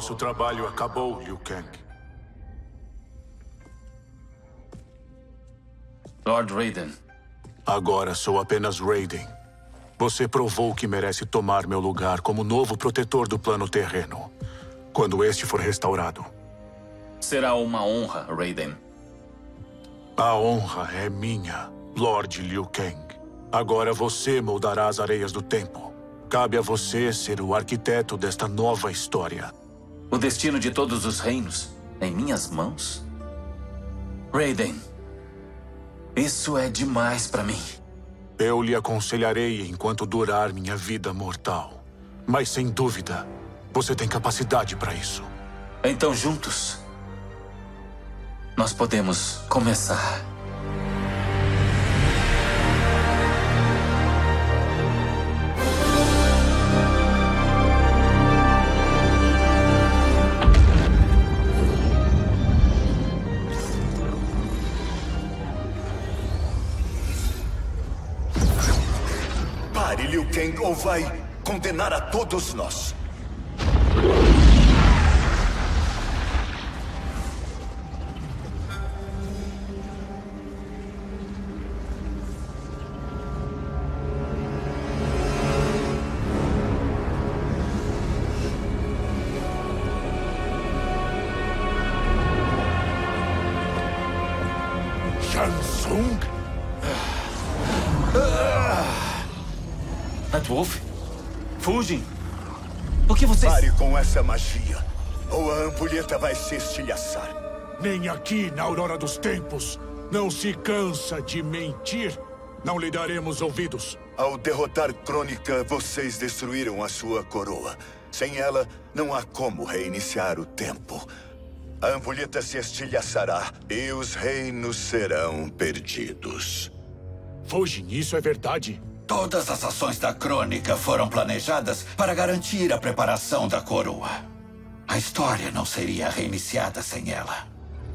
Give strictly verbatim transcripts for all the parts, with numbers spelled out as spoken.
Nosso trabalho acabou, Liu Kang. Lord Raiden. Agora sou apenas Raiden. Você provou que merece tomar meu lugar como novo protetor do plano terreno, quando este for restaurado. Será uma honra, Raiden. A honra é minha, Lord Liu Kang. Agora você moldará as areias do tempo. Cabe a você ser o arquiteto desta nova história. O destino de todos os reinos em minhas mãos? Raiden, isso é demais para mim. Eu lhe aconselharei enquanto durar minha vida mortal. Mas sem dúvida, você tem capacidade para isso. Então juntos, nós podemos começar. Pare, Liu Kang, ou vai condenar a todos nós. Shang Tsung? Nightwolf? Fugem! O que vocês... Pare com essa magia, ou a ampulheta vai se estilhaçar. Nem aqui na Aurora dos Tempos. Não se cansa de mentir. Não lhe daremos ouvidos. Ao derrotar Crônica, vocês destruíram a sua coroa. Sem ela, não há como reiniciar o tempo. A ampulheta se estilhaçará e os reinos serão perdidos. Fujin, isso é verdade? Todas as ações da Crônica foram planejadas para garantir a preparação da coroa. A história não seria reiniciada sem ela.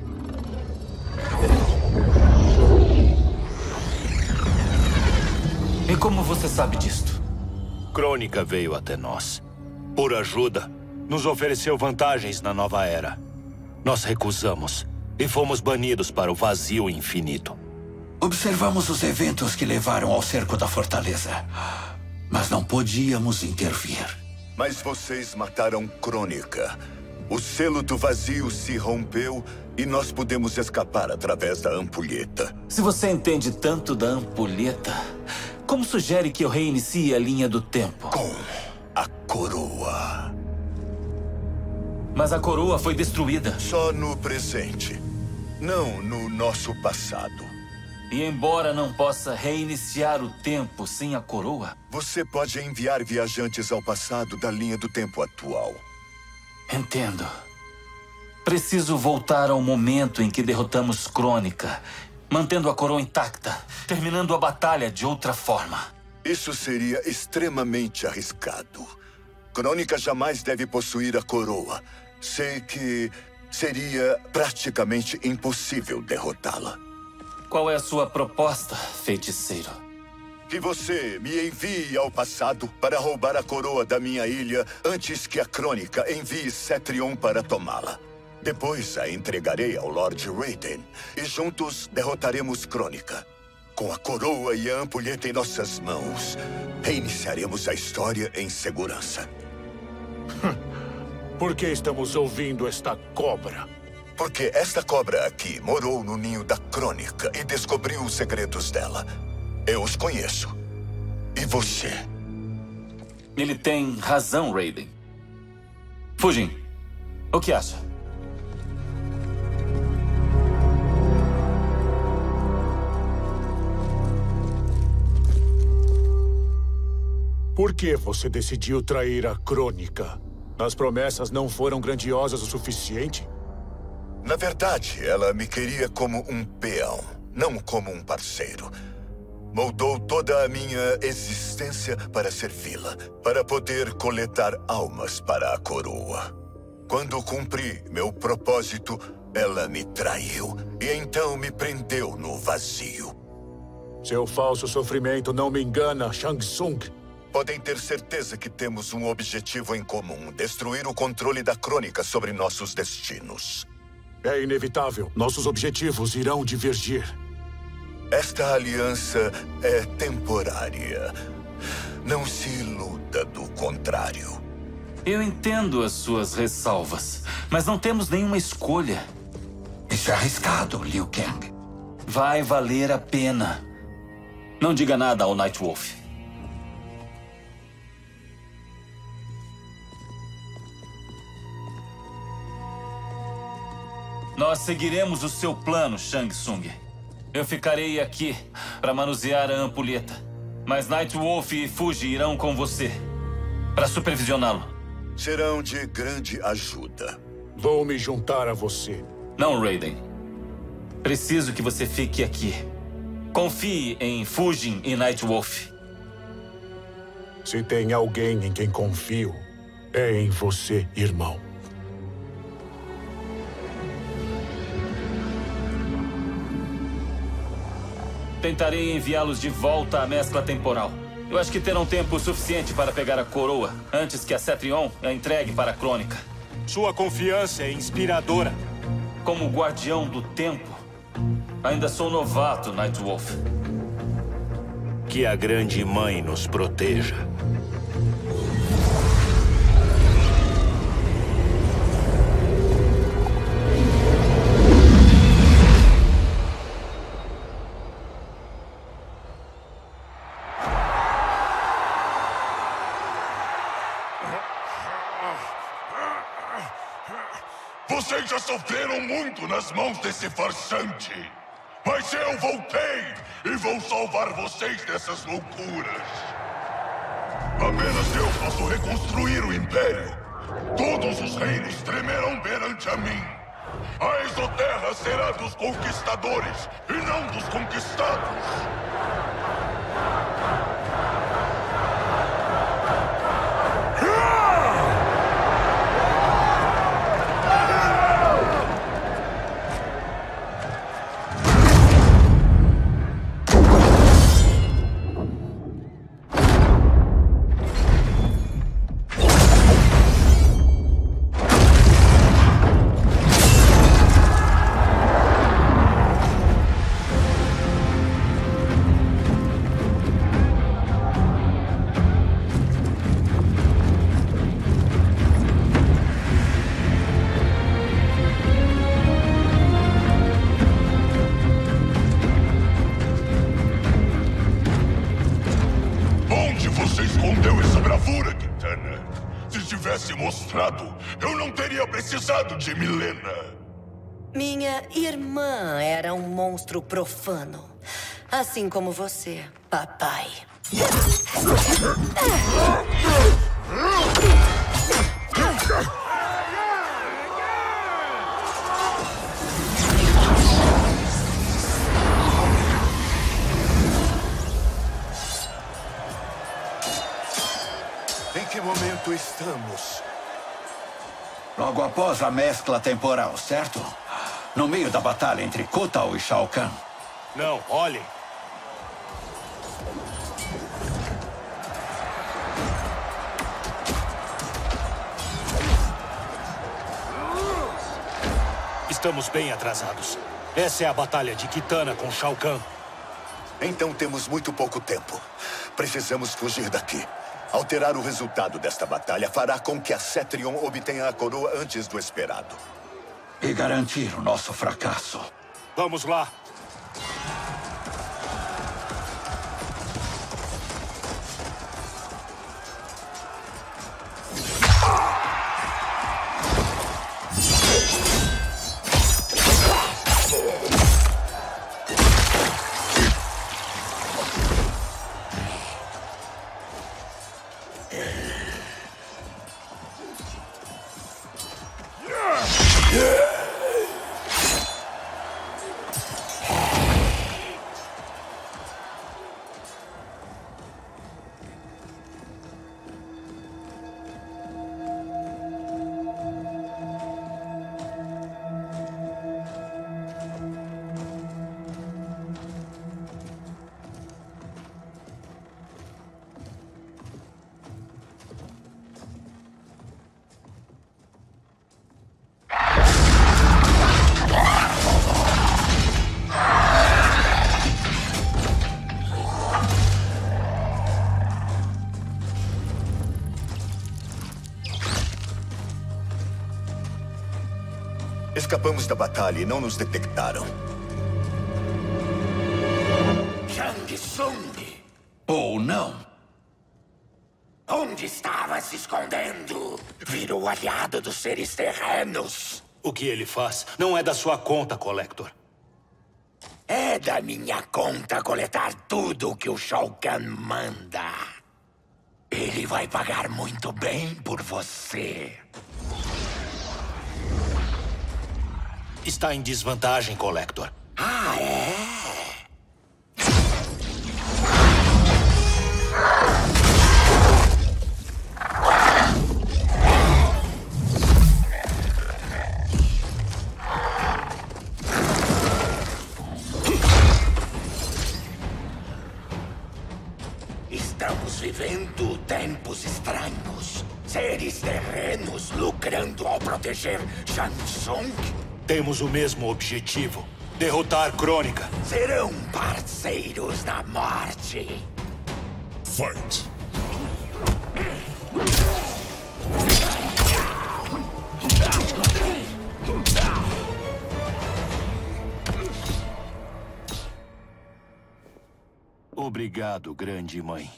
E como você sabe disto? Crônica veio até nós. Por ajuda, nos ofereceu vantagens na nova era. Nós recusamos e fomos banidos para o vazio infinito. Observamos os eventos que levaram ao cerco da fortaleza, mas não podíamos intervir. Mas vocês mataram Crônica. O selo do vazio se rompeu e nós pudemos escapar através da ampulheta. Se você entende tanto da ampulheta, como sugere que eu reinicie a linha do tempo? Com a coroa. Mas a coroa foi destruída. Só no presente, não no nosso passado. E embora não possa reiniciar o tempo sem a coroa... Você pode enviar viajantes ao passado da linha do tempo atual. Entendo. Preciso voltar ao momento em que derrotamos Crônica, mantendo a coroa intacta, terminando a batalha de outra forma. Isso seria extremamente arriscado. Crônica jamais deve possuir a coroa. Sei que seria praticamente impossível derrotá-la. Qual é a sua proposta, feiticeiro? Que você me envie ao passado para roubar a coroa da minha ilha antes que a Crônica envie Cetrion para tomá-la. Depois a entregarei ao Lord Raiden e juntos derrotaremos Crônica. Com a coroa e a ampulheta em nossas mãos, reiniciaremos a história em segurança. Por que estamos ouvindo esta cobra? Porque esta cobra aqui morou no ninho da Crônica e descobriu os segredos dela. Eu os conheço. E você? Ele tem razão, Raiden. Fujin, o que acha? Por que você decidiu trair a Crônica? As promessas não foram grandiosas o suficiente? Na verdade, ela me queria como um peão, não como um parceiro. Moldou toda a minha existência para servi-la, para poder coletar almas para a coroa. Quando cumpri meu propósito, ela me traiu e então me prendeu no vazio. Seu falso sofrimento não me engana, Shang Tsung. Podem ter certeza que temos um objetivo em comum: destruir o controle da Crônica sobre nossos destinos. É inevitável. Nossos objetivos irão divergir. Esta aliança é temporária. Não se iluda do contrário. Eu entendo as suas ressalvas, mas não temos nenhuma escolha. Isso é arriscado, Liu Kang. Vai valer a pena. Não diga nada ao Nightwolf. Nós seguiremos o seu plano, Shang Tsung. Eu ficarei aqui para manusear a ampulheta. Mas Nightwolf e Fuji irão com você para supervisioná-lo. Serão de grande ajuda. Vou me juntar a você. Não, Raiden. Preciso que você fique aqui. Confie em Fujin e Nightwolf. Se tem alguém em quem confio, é em você, irmão. Tentarei enviá-los de volta à mescla temporal. Eu acho que terão tempo suficiente para pegar a coroa antes que a Cetrion a entregue para a Crônica. Sua confiança é inspiradora. Como guardião do tempo, ainda sou novato, Nightwolf. Que a Grande Mãe nos proteja. Vocês já sofreram muito nas mãos desse farsante. Mas eu voltei e vou salvar vocês dessas loucuras. Apenas eu posso reconstruir o Império. Todos os reinos tremerão perante a mim. A Exoterra será dos conquistadores e não dos conquistados. Eu não teria precisado de Milena. Minha irmã era um monstro profano. Assim como você, papai. Em que momento estamos? Logo após a mescla temporal, certo? No meio da batalha entre Kotao e Shao Kahn. Não, olhem. Estamos bem atrasados. Essa é a batalha de Kitana com Shao Kahn. Então temos muito pouco tempo. Precisamos fugir daqui. Alterar o resultado desta batalha fará com que a Cetrion obtenha a coroa antes do esperado. E garantir o nosso fracasso. Vamos lá. Escapamos da batalha e não nos detectaram. Shang Tsung. Ou não. Onde estava se escondendo? Virou aliado dos seres terrenos. O que ele faz não é da sua conta, Collector. É da minha conta coletar tudo o que o Shao Kahn manda. Ele vai pagar muito bem por você. Está em desvantagem, Collector. Ah, é? Estamos vivendo tempos estranhos. Seres terrenos lucrando ao proteger Shang Tsung. Temos o mesmo objetivo. Derrotar Crônica. Serão parceiros na morte. Fight! Obrigado, grande mãe.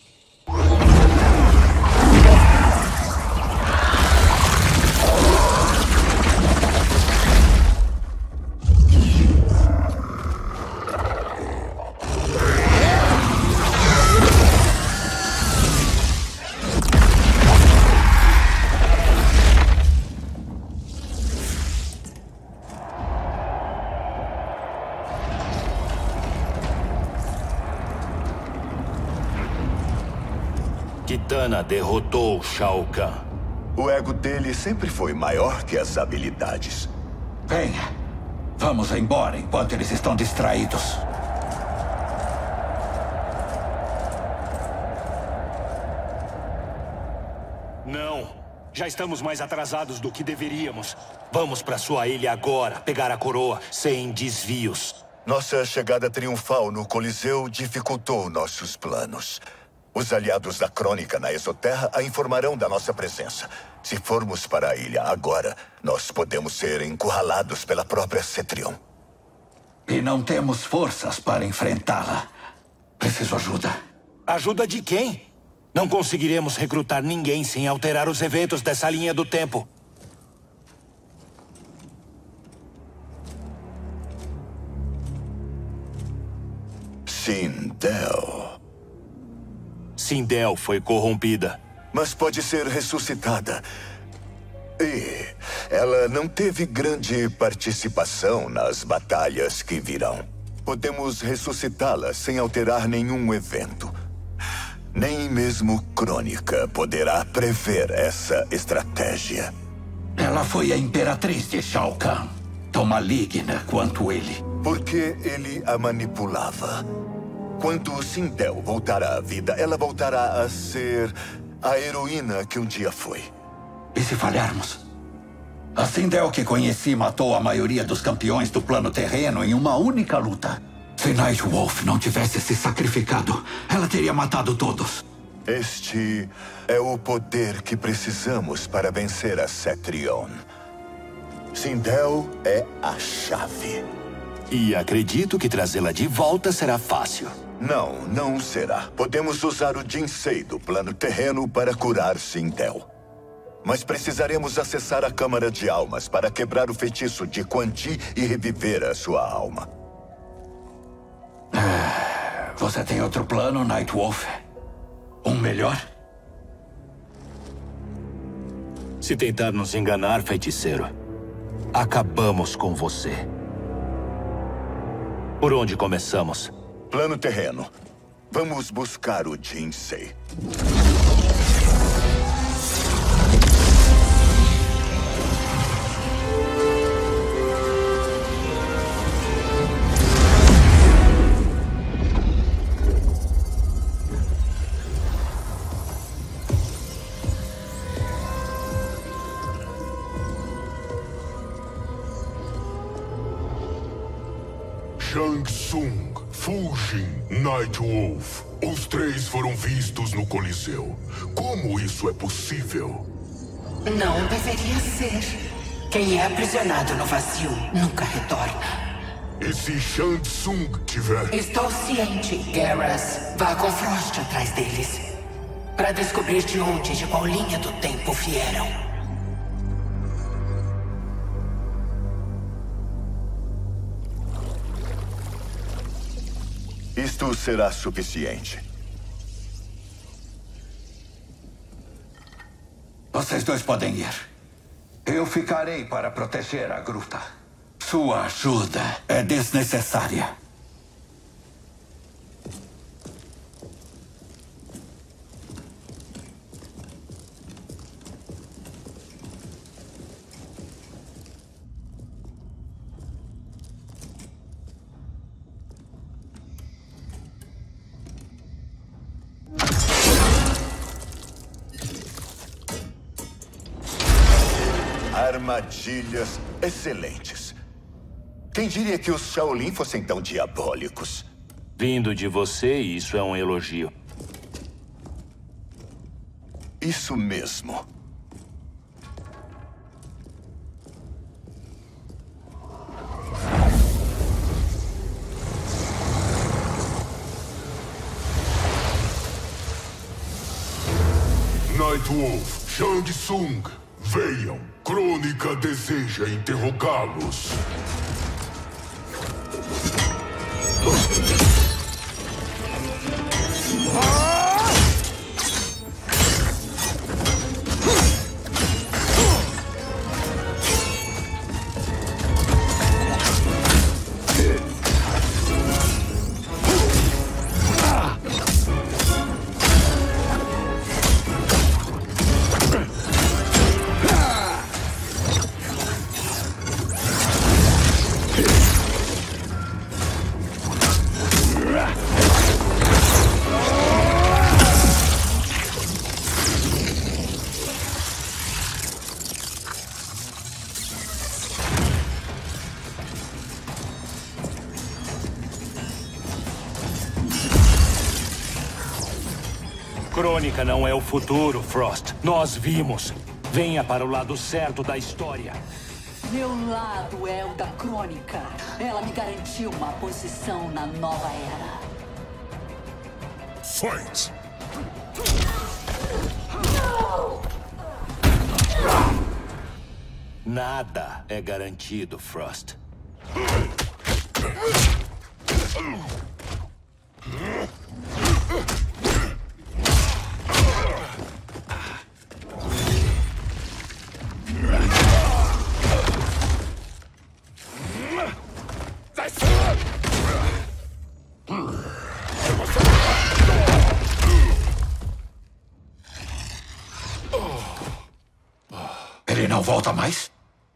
Kitana derrotou Shao Kahn. O ego dele sempre foi maior que as habilidades. Venha. Vamos embora enquanto eles estão distraídos. Não. Já estamos mais atrasados do que deveríamos. Vamos para sua ilha agora, pegar a coroa, sem desvios. Nossa chegada triunfal no Coliseu dificultou nossos planos. Os aliados da Crônica na Exoterra a informarão da nossa presença. Se formos para a ilha agora, nós podemos ser encurralados pela própria Cetrion. E não temos forças para enfrentá-la. Preciso ajuda. Ajuda de quem? Não conseguiremos recrutar ninguém sem alterar os eventos dessa linha do tempo. Sindel. Sindel foi corrompida. Mas pode ser ressuscitada. E ela não teve grande participação nas batalhas que virão. Podemos ressuscitá-la sem alterar nenhum evento. Nem mesmo Crônica poderá prever essa estratégia. Ela foi a imperatriz de Shao Kahn. Tão maligna quanto ele. Porque ele a manipulava. Quando Sindel voltar à vida, ela voltará a ser a heroína que um dia foi. E se falharmos? A Sindel que conheci matou a maioria dos campeões do plano terreno em uma única luta. Se Nightwolf não tivesse se sacrificado, ela teria matado todos. Este é o poder que precisamos para vencer a Cetrion. Sindel é a chave. E acredito que trazê-la de volta será fácil. Não, não será. Podemos usar o Jinsei do plano terreno para curar Sindel. Mas precisaremos acessar a Câmara de Almas para quebrar o feitiço de Quan Chi e reviver a sua alma. Você tem outro plano, Nightwolf? Um melhor? Se tentar nos enganar, feiticeiro, acabamos com você. Por onde começamos? Plano terreno. Vamos buscar o Jinsei. Shang Tsung, Fujin, Nightwolf. Os três foram vistos no Coliseu. Como isso é possível? Não deveria ser. Quem é aprisionado no vazio nunca retorna. E se Shang Tsung tiver... Estou ciente, Garrus. Vá com Frost atrás deles. Para descobrir de onde e de qual linha do tempo vieram. Isto será suficiente. Vocês dois podem ir. Eu ficarei para proteger a gruta. Sua ajuda é desnecessária. Armadilhas excelentes. Quem diria que os Shaolin fossem tão diabólicos? Vindo de você, isso é um elogio. Isso mesmo. Nightwolf, Shang Tsung, venham. Crônica deseja interrogá-los. Crônica não é o futuro, Frost. Nós vimos. Venha para o lado certo da história. Meu lado é o da Crônica. Ela me garantiu uma posição na nova era. Fight! Nada é garantido, Frost. Ele não volta mais?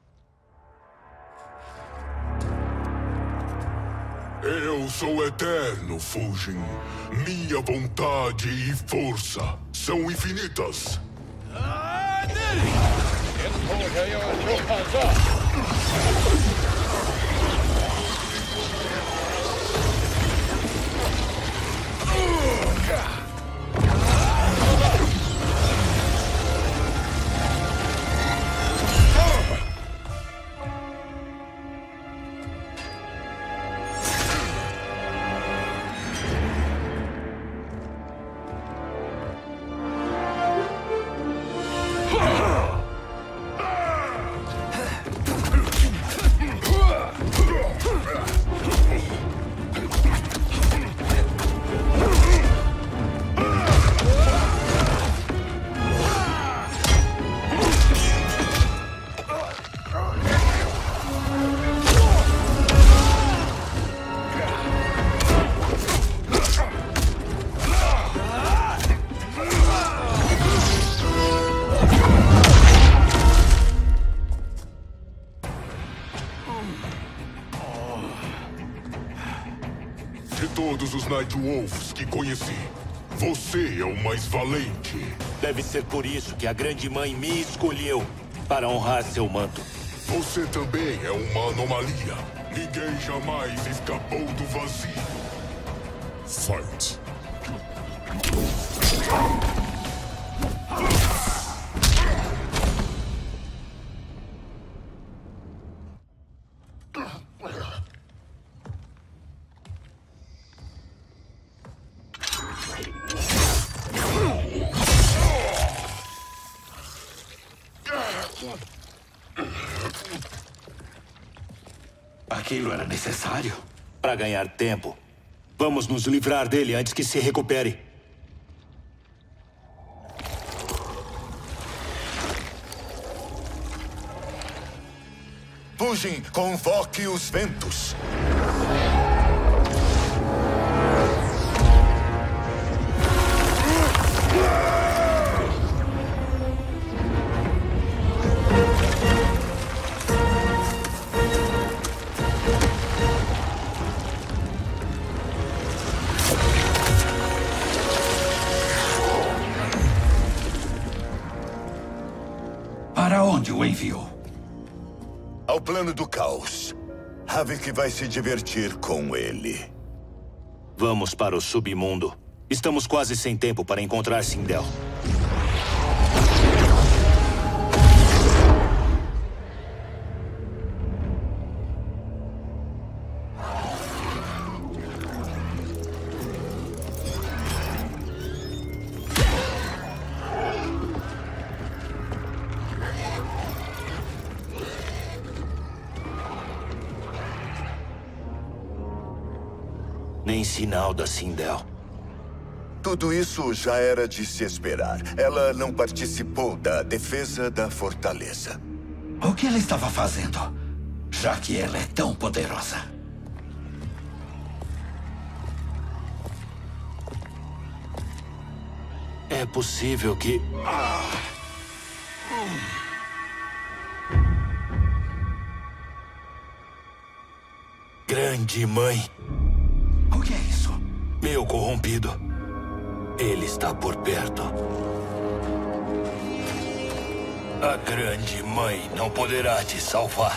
Eu sou eterno, Fujin. Minha vontade e força são infinitas. De todos os Nightwolves que conheci, você é o mais valente. Deve ser por isso que a Grande Mãe me escolheu, para honrar seu manto. Você também é uma anomalia. Ninguém jamais escapou do vazio. Fight. Aquilo era necessário? Para ganhar tempo. Vamos nos livrar dele antes que se recupere. Fugem, convoque os ventos. Para onde o enviou? Ao plano do caos. Havik vai se divertir com ele. Vamos para o submundo. Estamos quase sem tempo para encontrar Sindel. Nem sinal da Sindel. Tudo isso já era de se esperar. Ela não participou da defesa da fortaleza. O que ela estava fazendo, já que ela é tão poderosa? É possível que... Grande mãe. O que é isso? Meu corrompido. Ele está por perto. A grande mãe não poderá te salvar.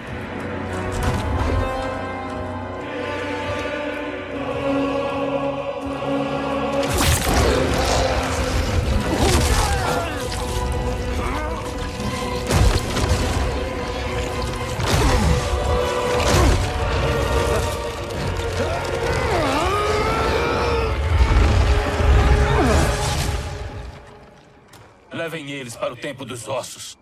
Levem eles para o Templo dos Ossos.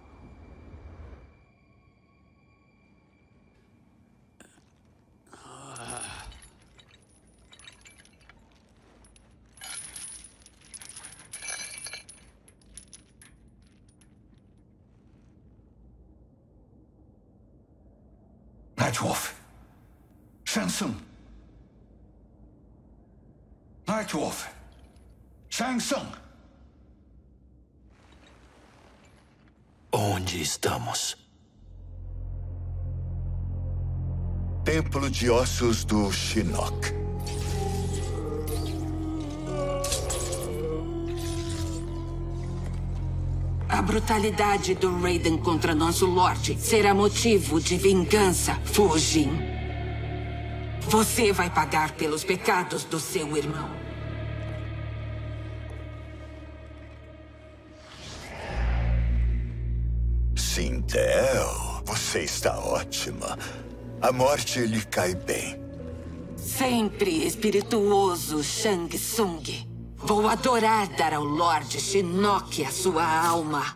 Nightwolf. Shang Tsung. Nightwolf. Shang Tsung. Onde estamos? Templo de Ossos do Shinnok. A brutalidade do Raiden contra nosso Lorde será motivo de vingança, Fujin. Você vai pagar pelos pecados do seu irmão. Sindel, você está ótima. A morte lhe cai bem. Sempre espirituoso, Shang Tsung. Vou adorar dar ao Lorde Shinnok a sua alma.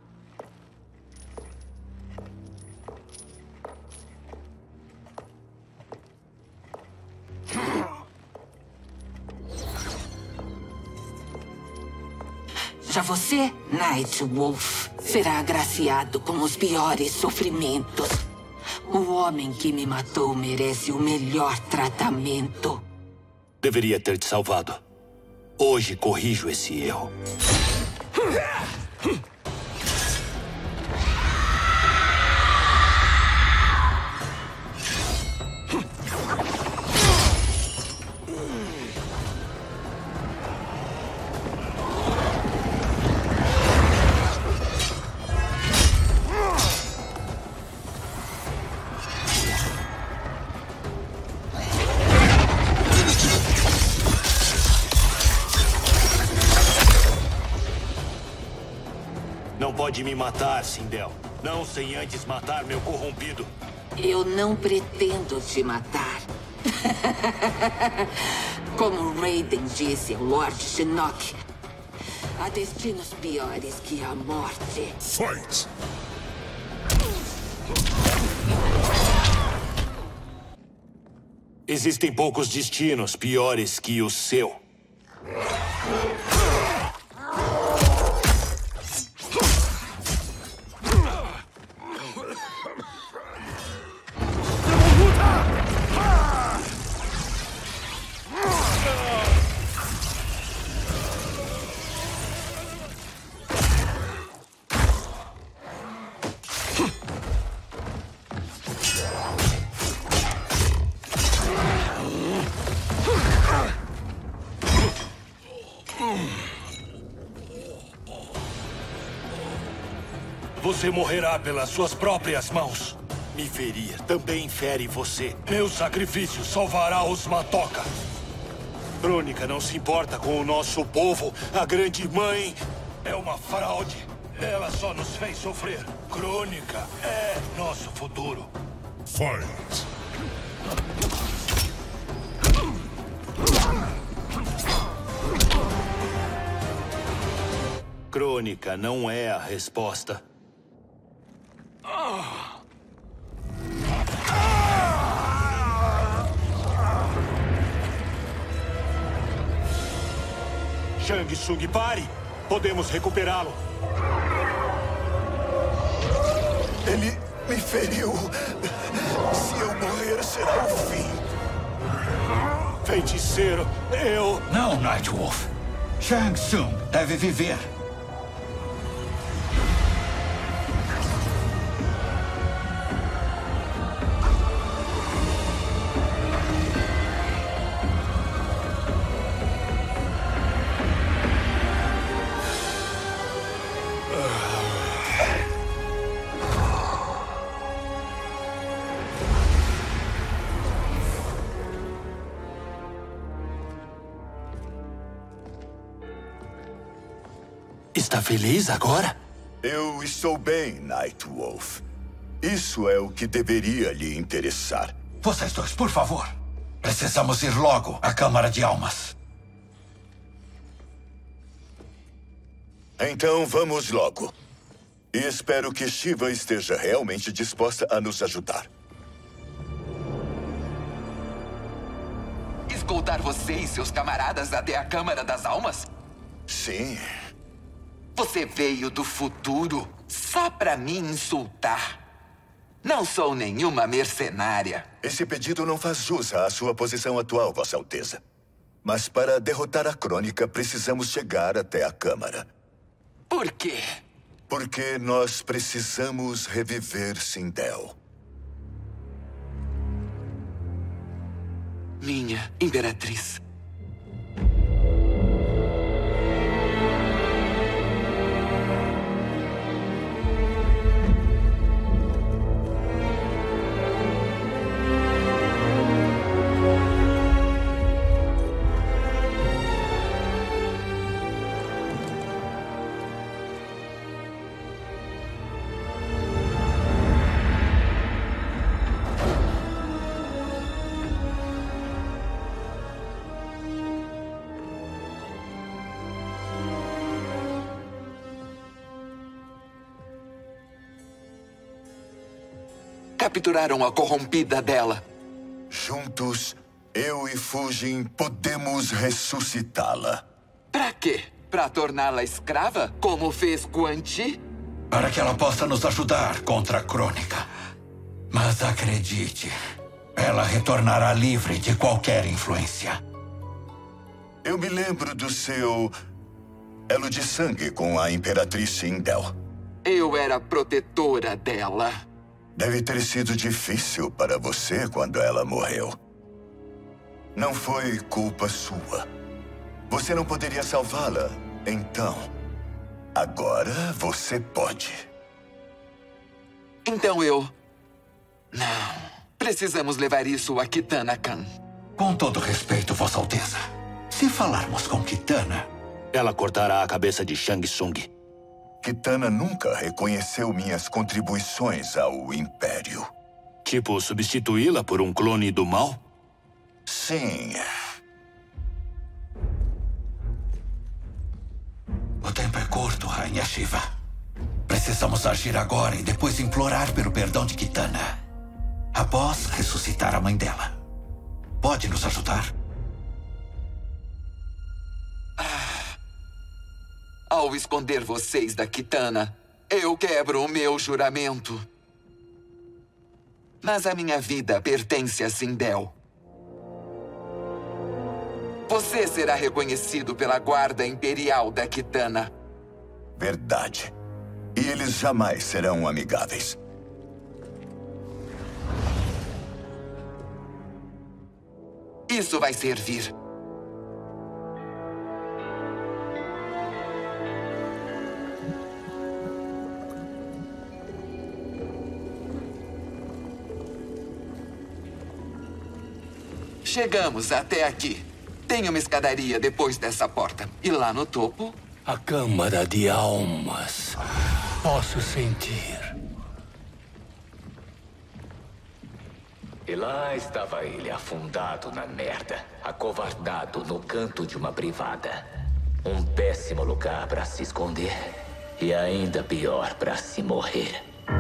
Já você, Nightwolf, será agraciado com os piores sofrimentos. O homem que me matou merece o melhor tratamento. Deveria ter te salvado. Hoje corrijo esse erro. Não pode me matar, Sindel. Não sem antes matar meu corrompido. Eu não pretendo te matar. Como Raiden disse ao Lorde Shinnok, há destinos piores que a morte. Fight! Existem poucos destinos piores que o seu. Você morrerá pelas suas próprias mãos. Me ferir também fere você. Meu sacrifício salvará os Matoka. Crônica não se importa com o nosso povo. A grande mãe é uma fraude. Ela só nos fez sofrer. Crônica é nosso futuro. Fight! Crônica não é a resposta. Shang Tsung, pare! Podemos recuperá-lo. Ele me feriu. Se eu morrer, será o fim. Feiticeiro, eu... Não, Nightwolf. Shang Tsung deve viver. Está feliz agora? Eu estou bem, Nightwolf. Isso é o que deveria lhe interessar. Vocês dois, por favor. Precisamos ir logo à Câmara de Almas. Então vamos logo. E espero que Shiva esteja realmente disposta a nos ajudar. Escoltar você e seus camaradas até a Câmara das Almas? Sim. Você veio do futuro só pra me insultar. Não sou nenhuma mercenária. Esse pedido não faz jus à sua posição atual, Vossa Alteza. Mas para derrotar a Crônica, precisamos chegar até a Câmara. Por quê? Porque nós precisamos reviver Sindel. Minha Imperatriz. Capturaram a corrompida dela. Juntos, eu e Fujin podemos ressuscitá-la. Pra quê? Pra torná-la escrava, como fez Quan Chi? Para que ela possa nos ajudar contra a Crônica. Mas acredite, ela retornará livre de qualquer influência. Eu me lembro do seu elo de sangue com a Imperatriz Sindel. Eu era protetora dela. Deve ter sido difícil para você quando ela morreu. Não foi culpa sua. Você não poderia salvá-la, então. Agora você pode. Então eu... Não. Precisamos levar isso a Kitana Khan. Com todo respeito, Vossa Alteza. Se falarmos com Kitana... Ela cortará a cabeça de Shang Tsung. Kitana nunca reconheceu minhas contribuições ao Império. Tipo, substituí-la por um clone do mal? Sim. O tempo é curto, Rainha Shiva. Precisamos agir agora e depois implorar pelo perdão de Kitana. Após ressuscitar a mãe dela. pode nos ajudar. Ah, ao esconder vocês da Kitana, eu quebro o meu juramento. Mas a minha vida pertence a Sindel. Você será reconhecido pela Guarda Imperial da Kitana. Verdade. E eles jamais serão amigáveis. Isso vai servir. Chegamos até aqui. Tem uma escadaria depois dessa porta. E lá no topo... A Câmara de Almas. Posso sentir. E lá estava ele, afundado na merda, acovardado no canto de uma privada. Um péssimo lugar para se esconder. E ainda pior para se morrer.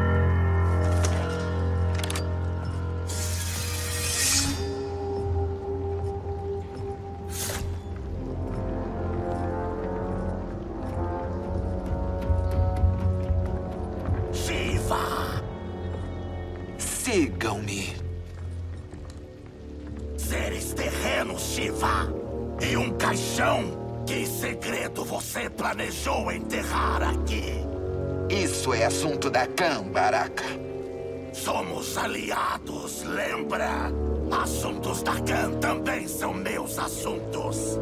Sigam-me. Seres terrenos, Shiva. E um caixão. Que segredo você planejou enterrar aqui? Isso é assunto da Khan, Baraka. Somos aliados, lembra? Assuntos da Khan também são meus assuntos.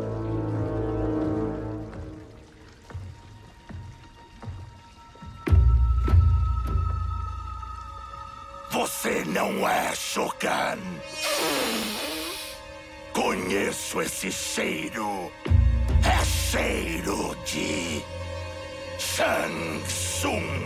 Você não é Shogun. Conheço esse cheiro. É cheiro de Shang Tsung.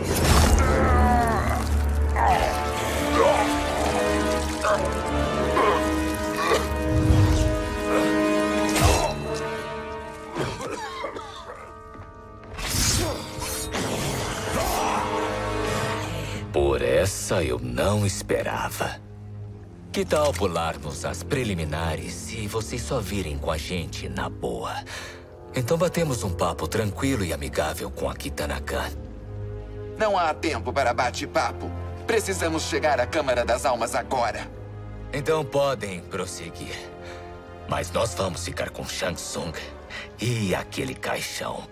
Por essa eu não esperava. Que tal pularmos as preliminares e vocês só virem com a gente na boa? Então batemos um papo tranquilo e amigável com a Kitana Khan. Não há tempo para bate-papo. Precisamos chegar à Câmara das Almas agora. Então podem prosseguir. Mas nós vamos ficar com Shang Tsung e aquele caixão.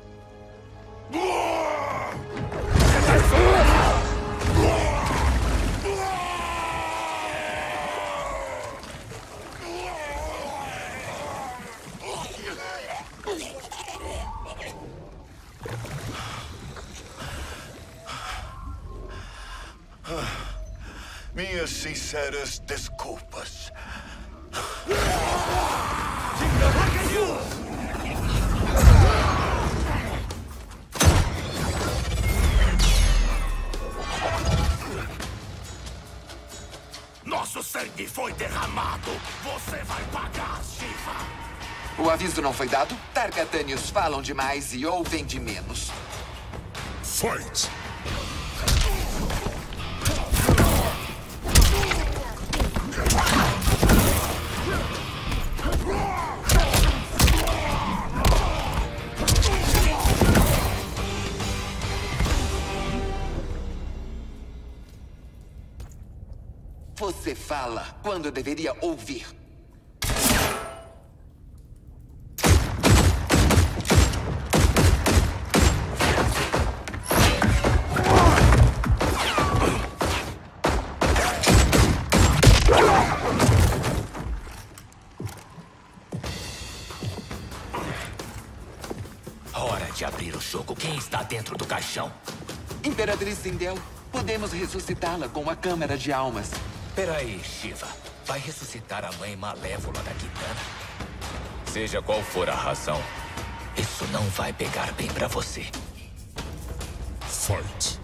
Minhas sinceras desculpas. Nosso sangue foi derramado. Você vai pagar, Shiva. O aviso não foi dado? Tarkatânios falam demais e ouvem de menos. Fight! Você fala quando deveria ouvir. Hora de abrir o jogo. Quem está dentro do caixão? Imperatriz Sindel, podemos ressuscitá-la com a Câmara de Almas. Peraí, Shiva. Vai ressuscitar a mãe malévola da Kitana? Seja qual for a razão, isso não vai pegar bem pra você. Fight!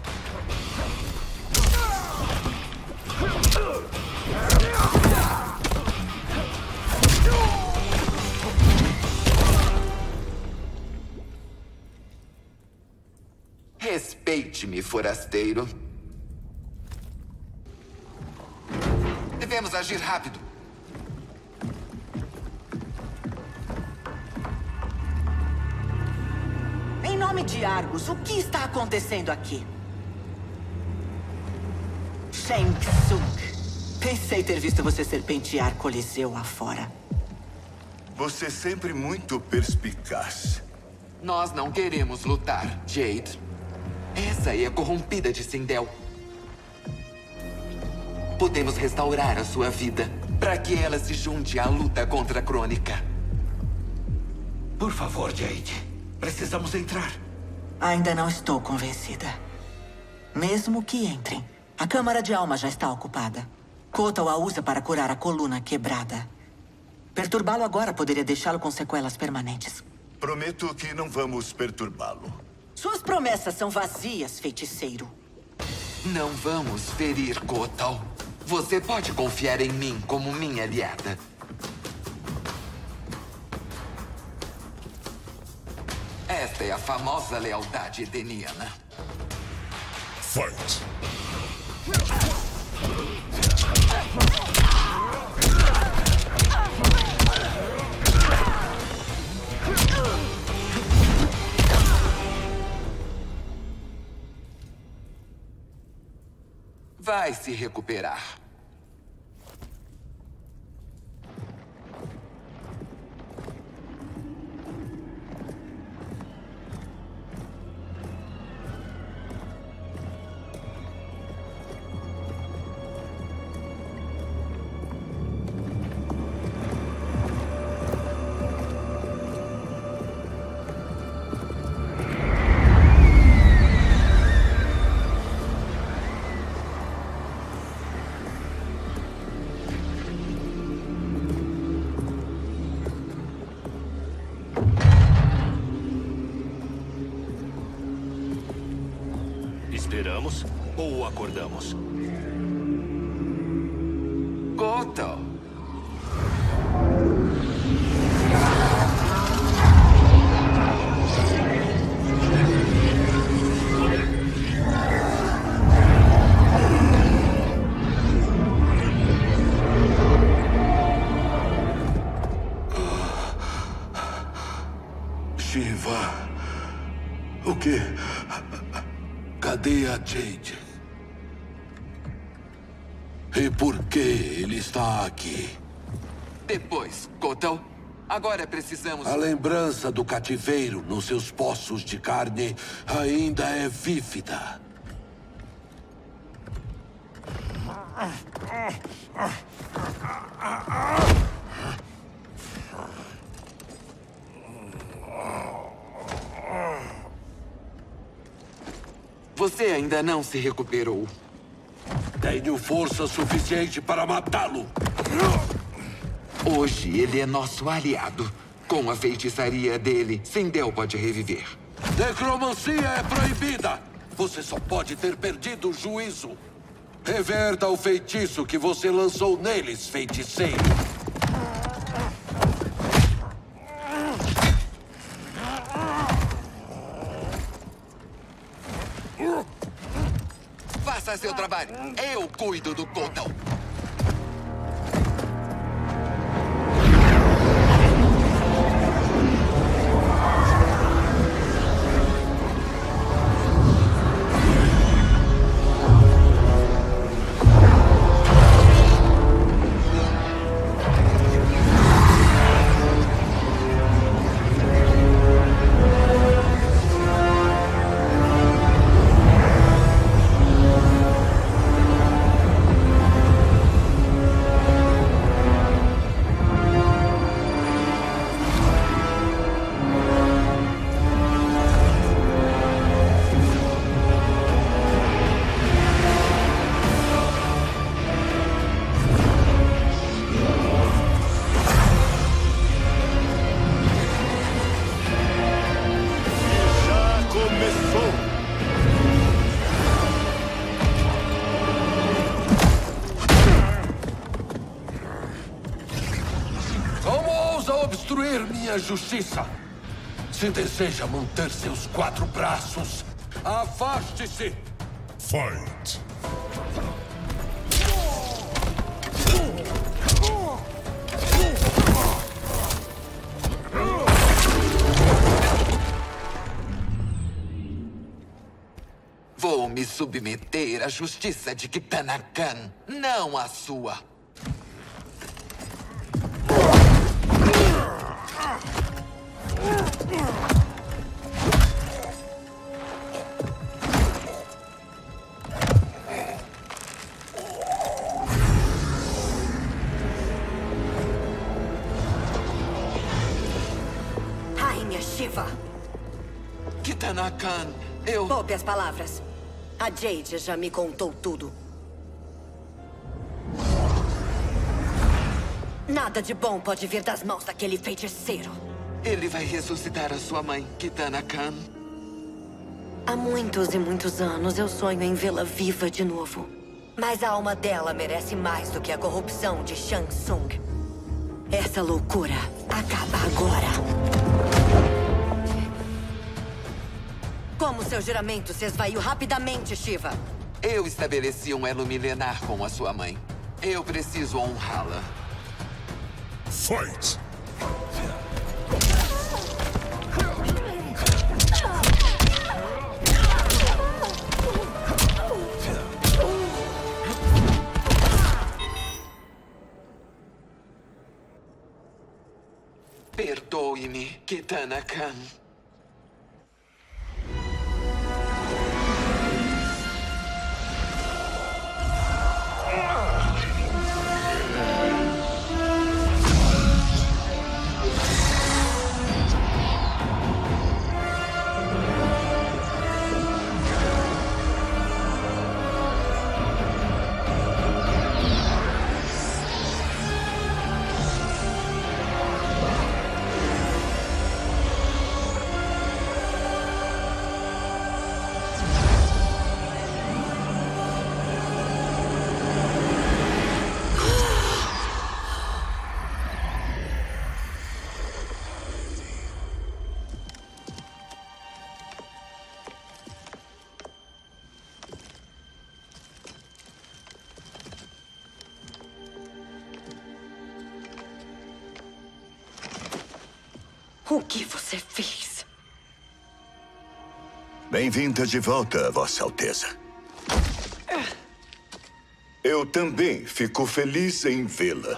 Respeite-me, forasteiro. Devemos agir rápido. nome de Argus, o que está acontecendo aqui? Shang Tsung. Pensei ter visto você serpentear Coliseu afora. Você é sempre muito perspicaz. Nós não queremos lutar, Jade. Essa é a corrompida de Sindel. Podemos restaurar a sua vida para que ela se junte à luta contra a Crônica. Por favor, Jade. Precisamos entrar. Ainda não estou convencida. Mesmo que entrem, a Câmara de Alma já está ocupada. Kotal a usa para curar a coluna quebrada. Perturbá-lo agora poderia deixá-lo com sequelas permanentes. Prometo que não vamos perturbá-lo. Suas promessas são vazias, feiticeiro. Não vamos ferir Kotal. Você pode confiar em mim como minha aliada. Esta é a famosa lealdade edeniana. Fight! Vai se recuperar. Esperamos ou acordamos? Kotal. Shiva. O quê? Cadê a Jade? E por que ele está aqui? Depois, Kotal. Agora precisamos... A lembrança do cativeiro nos seus poços de carne ainda é vívida. Você ainda não se recuperou. Tenho força suficiente para matá-lo. Hoje ele é nosso aliado. Com a feitiçaria dele, Sindel pode reviver. Necromancia é proibida. Você só pode ter perdido o juízo. Reverta o feitiço que você lançou neles, feiticeiro. Faça seu trabalho. Eu cuido do Kotal. Justiça. Se deseja manter seus quatro braços, afaste-se. Fight. me submeter à justiça de Kitana Khan, não à sua. Rainha Shiva. Kitana Khan, eu... Poupe as palavras. A Jade já me contou tudo. Nada de bom pode vir das mãos daquele feiticeiro. Ele vai ressuscitar a sua mãe, Kitana Khan. Há muitos e muitos anos eu sonho em vê-la viva de novo. Mas a alma dela merece mais do que a corrupção de Shang Tsung. Essa loucura acaba agora. Como seu juramento se esvaiu rapidamente, Shiva? Eu estabeleci um elo milenar com a sua mãe. Eu preciso honrá-la. Fight! Perdoe-me, Kitana Khan. O que você fez? Bem-vinda de volta, Vossa Alteza. Eu também fico feliz em vê-la.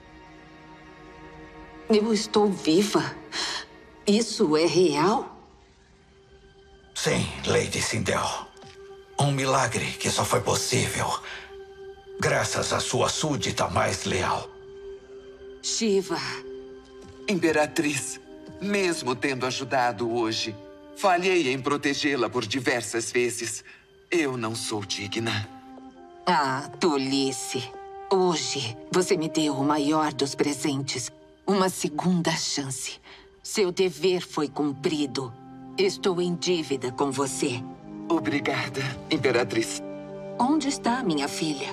Eu estou viva? Isso é real? Sim, Lady Sindel. Um milagre que só foi possível graças à sua súdita mais leal. Shiva. Imperatriz, mesmo tendo ajudado hoje, falhei em protegê-la por diversas vezes. Eu não sou digna. Ah, tolice. Hoje, você me deu o maior dos presentes. Uma segunda chance. Seu dever foi cumprido. Estou em dívida com você. Obrigada, Imperatriz. Onde está minha filha?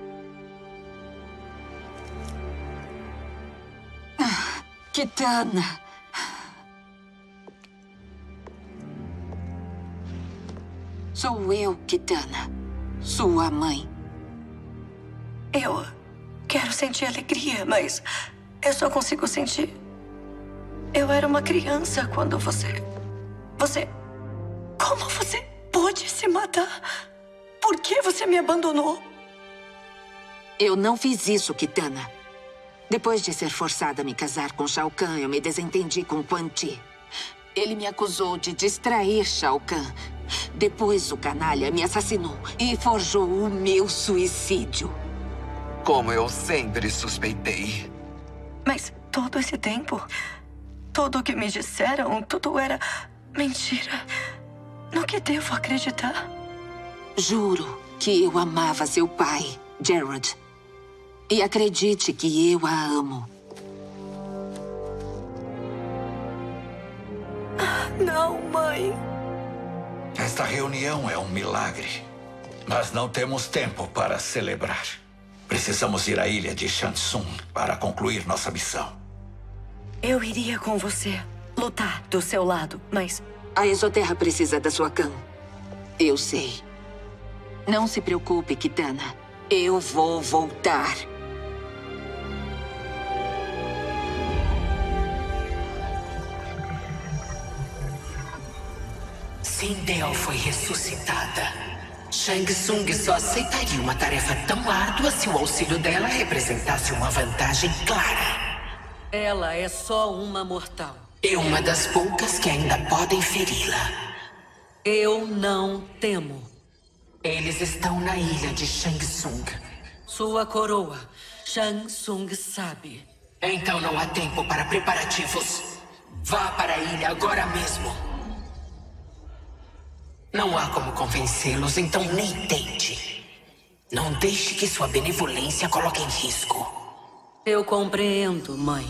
Ah, Kitana. Sou eu, Kitana. Sua mãe. Eu quero sentir alegria, mas eu só consigo sentir... Eu era uma criança quando você... Você... Como você pôde se matar? Por que você me abandonou? Eu não fiz isso, Kitana. Depois de ser forçada a me casar com Shao Kahn, eu me desentendi com Quan Chi. Ele me acusou de distrair Shao Kahn. Depois o canalha me assassinou e forjou o meu suicídio. Como eu sempre suspeitei. Mas todo esse tempo, tudo o que me disseram, tudo era mentira. No que devo acreditar? Juro que eu amava seu pai, Gerard. E acredite que eu a amo. Não, mãe. Esta reunião é um milagre. Mas não temos tempo para celebrar. Precisamos ir à ilha de Shang Tsung para concluir nossa missão. Eu iria com você, lutar do seu lado, mas... A Exoterra precisa da sua Kahn. Eu sei. Não se preocupe, Kitana. Eu vou voltar. Sindel foi ressuscitada. Shang Tsung só aceitaria uma tarefa tão árdua se o auxílio dela representasse uma vantagem clara. Ela é só uma mortal. E uma das poucas que ainda podem feri-la. Eu não temo. Eles estão na ilha de Shang Tsung. Sua coroa, Shang Tsung sabe. Então não há tempo para preparativos. Vá para a ilha agora mesmo. Não há como convencê-los, então nem tente. Não deixe que sua benevolência coloque em risco. Eu compreendo, mãe.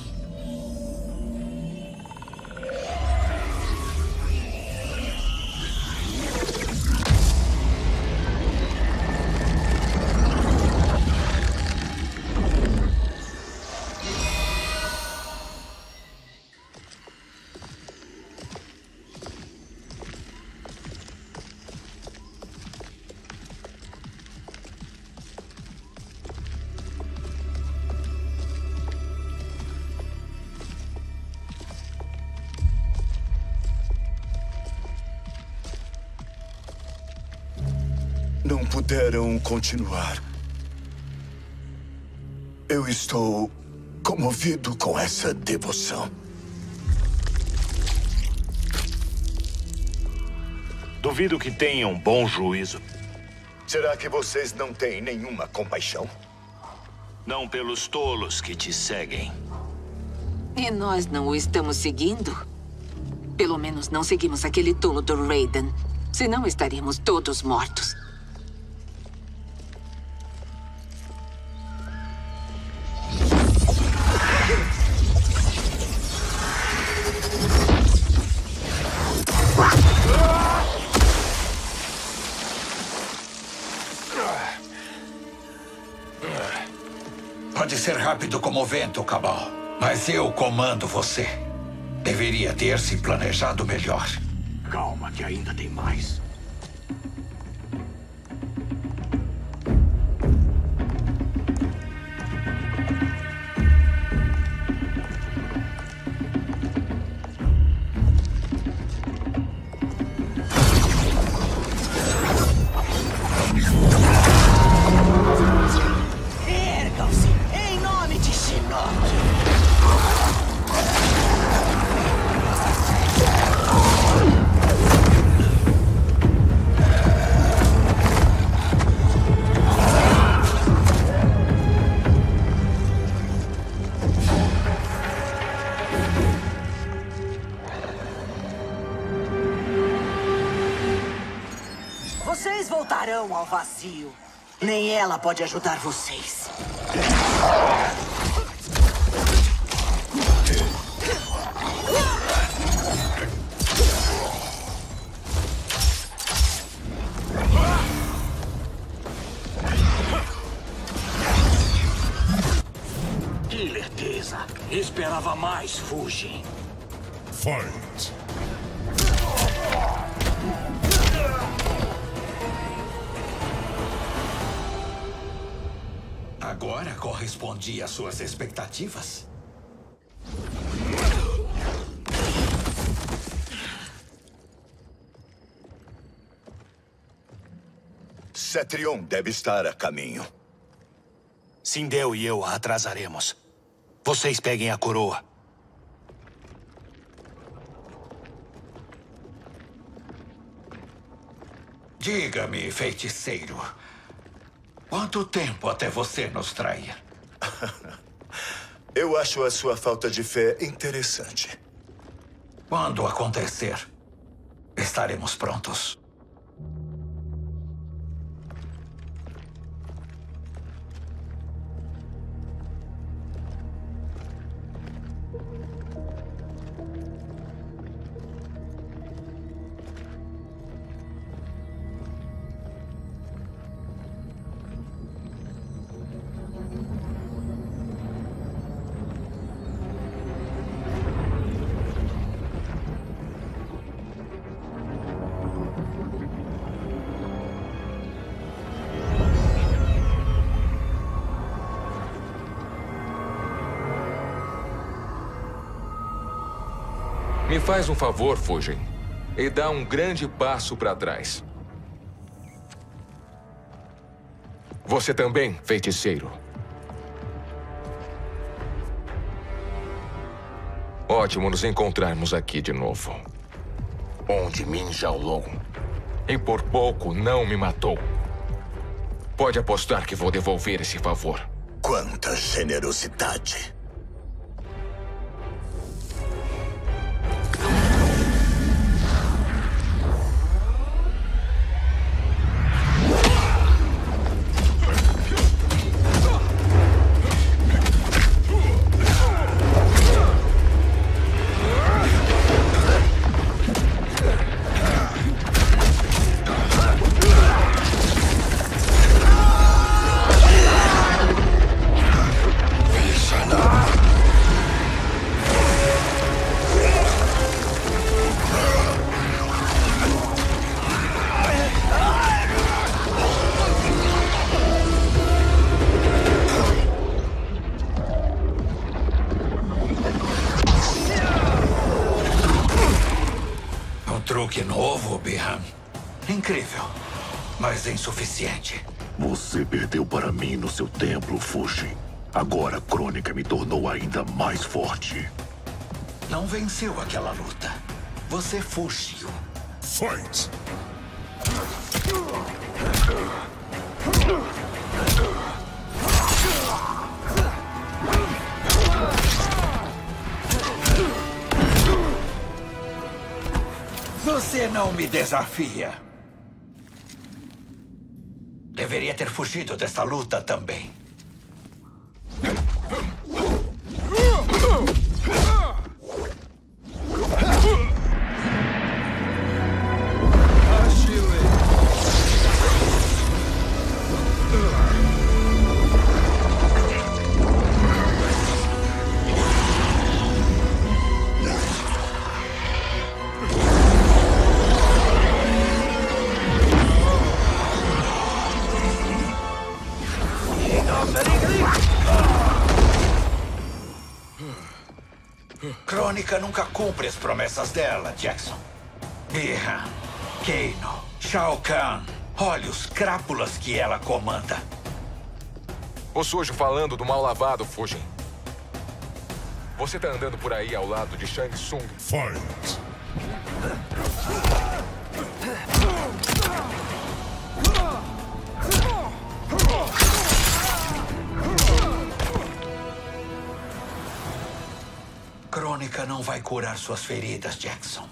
Não puderam continuar. Eu estou comovido com essa devoção. Duvido que tenham bom juízo. Será que vocês não têm nenhuma compaixão? Não pelos tolos que te seguem. E nós não o estamos seguindo? Pelo menos não seguimos aquele tolo do Raiden. Senão estaríamos todos mortos. Pode ser rápido como o vento, Kabal. Mas eu comando você. Deveria ter se planejado melhor. Calma, que ainda tem mais. Ergam-se em nome de Shinnok. Vocês voltarão ao vazio. Nem ela pode ajudar vocês. Que lerdeza. Esperava mais, Fujin. Fight. Agora correspondi às suas expectativas? Cetrion deve estar a caminho. Sindel e eu a atrasaremos. Vocês peguem a coroa. Diga-me, feiticeiro. Quanto tempo até você nos trair? Eu acho a sua falta de fé interessante. Quando acontecer, estaremos prontos. Me faz um favor, Fujin, e dá um grande passo para trás. Você também, feiticeiro. Ótimo nos encontrarmos aqui de novo. Onde Min Xiaolong. E por pouco não me matou. Pode apostar que vou devolver esse favor. Quanta generosidade. Truque novo, Bi-Han. Incrível, mas insuficiente. Você perdeu para mim no seu templo, Fujin. Agora a Crônica me tornou ainda mais forte. Não venceu aquela luta. Você fugiu. Fight! Você não me desafia. Deveria ter fugido desta luta também. Crônica nunca cumpre as promessas dela, Jackson. Bi-Han, Kano, Shao Kahn. Olha os crápulas que ela comanda. O sujo falando do mal lavado, Fujin. Você tá andando por aí ao lado de Shang Tsung. Fight! Crônica não vai curar suas feridas, Jackson.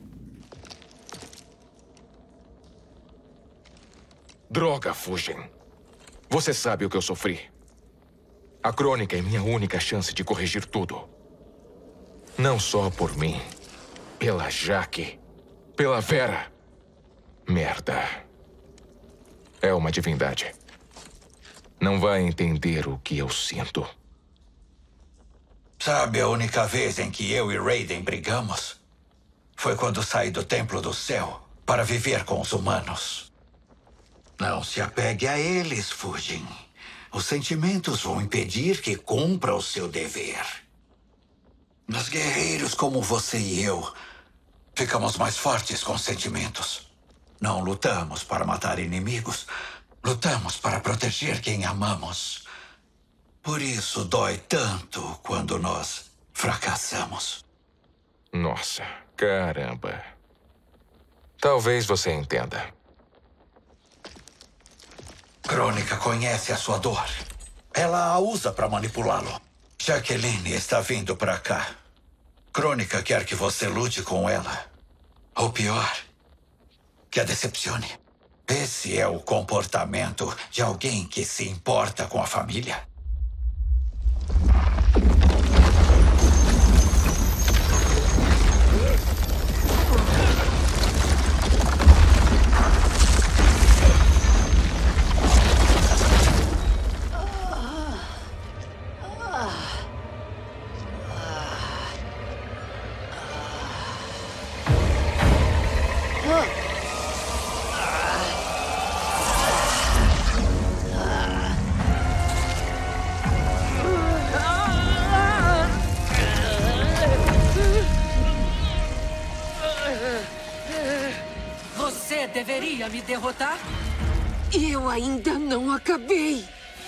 Droga, Fujin. Você sabe o que eu sofri. A Crônica é minha única chance de corrigir tudo. Não só por mim. Pela Jaque. Pela Vera. Merda. É uma divindade. Não vai entender o que eu sinto. Sabe a única vez em que eu e Raiden brigamos? Foi quando saí do Templo do Céu para viver com os humanos. Não se apegue a eles, Fujin. Os sentimentos vão impedir que cumpra o seu dever. Mas guerreiros como você e eu ficamos mais fortes com sentimentos. Não lutamos para matar inimigos. Lutamos para proteger quem amamos. Por isso dói tanto quando nós fracassamos. Nossa, caramba. Talvez você entenda. Crônica conhece a sua dor. Ela a usa para manipulá-lo. Jaqueline está vindo para cá. Crônica quer que você lute com ela. Ou pior, que a decepcione. Esse é o comportamento de alguém que se importa com a família. Você deveria me derrotar? E eu ainda não acabei.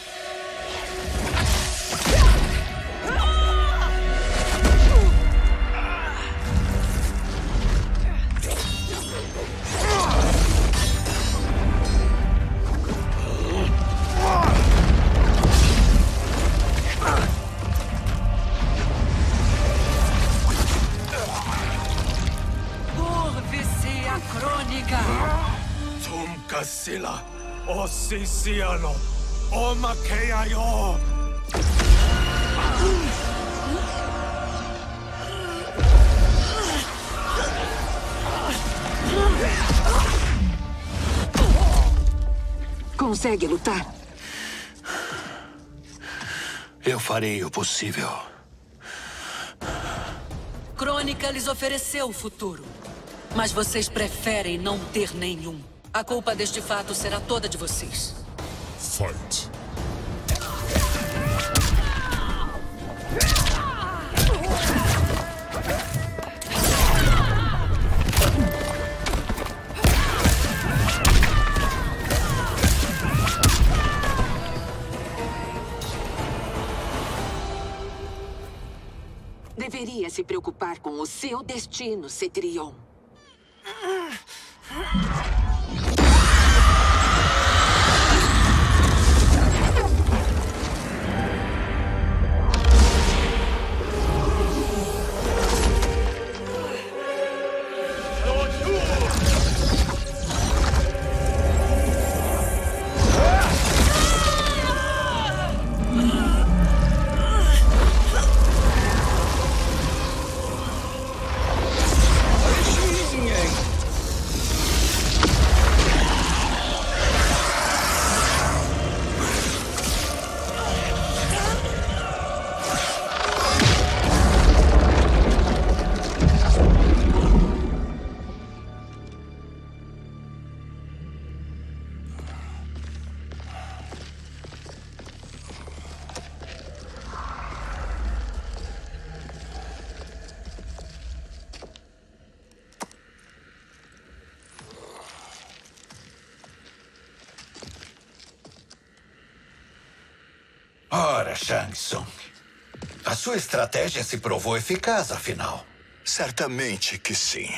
Curve-se a crônica. Tumkasila, Osisiano, Omakeayo. Consegue lutar? Eu farei o possível. Crônica lhes ofereceu o futuro. Mas vocês preferem não ter nenhum. A culpa deste fato será toda de vocês. Fight. Deveria se preocupar com o seu destino, Cetrion. Ora, Shang Tsung. A sua estratégia se provou eficaz, afinal. Certamente que sim.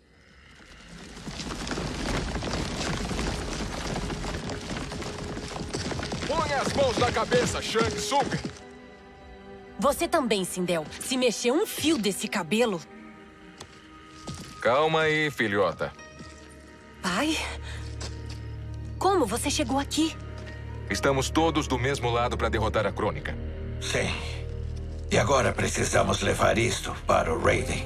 Põe as mãos na cabeça, Shang Tsung. Você também, Sindel. Se mexer um fio desse cabelo... Calma aí, filhota. Pai? Como você chegou aqui? Estamos todos do mesmo lado para derrotar a Crônica. Sim. E agora precisamos levar isto para o Raiden.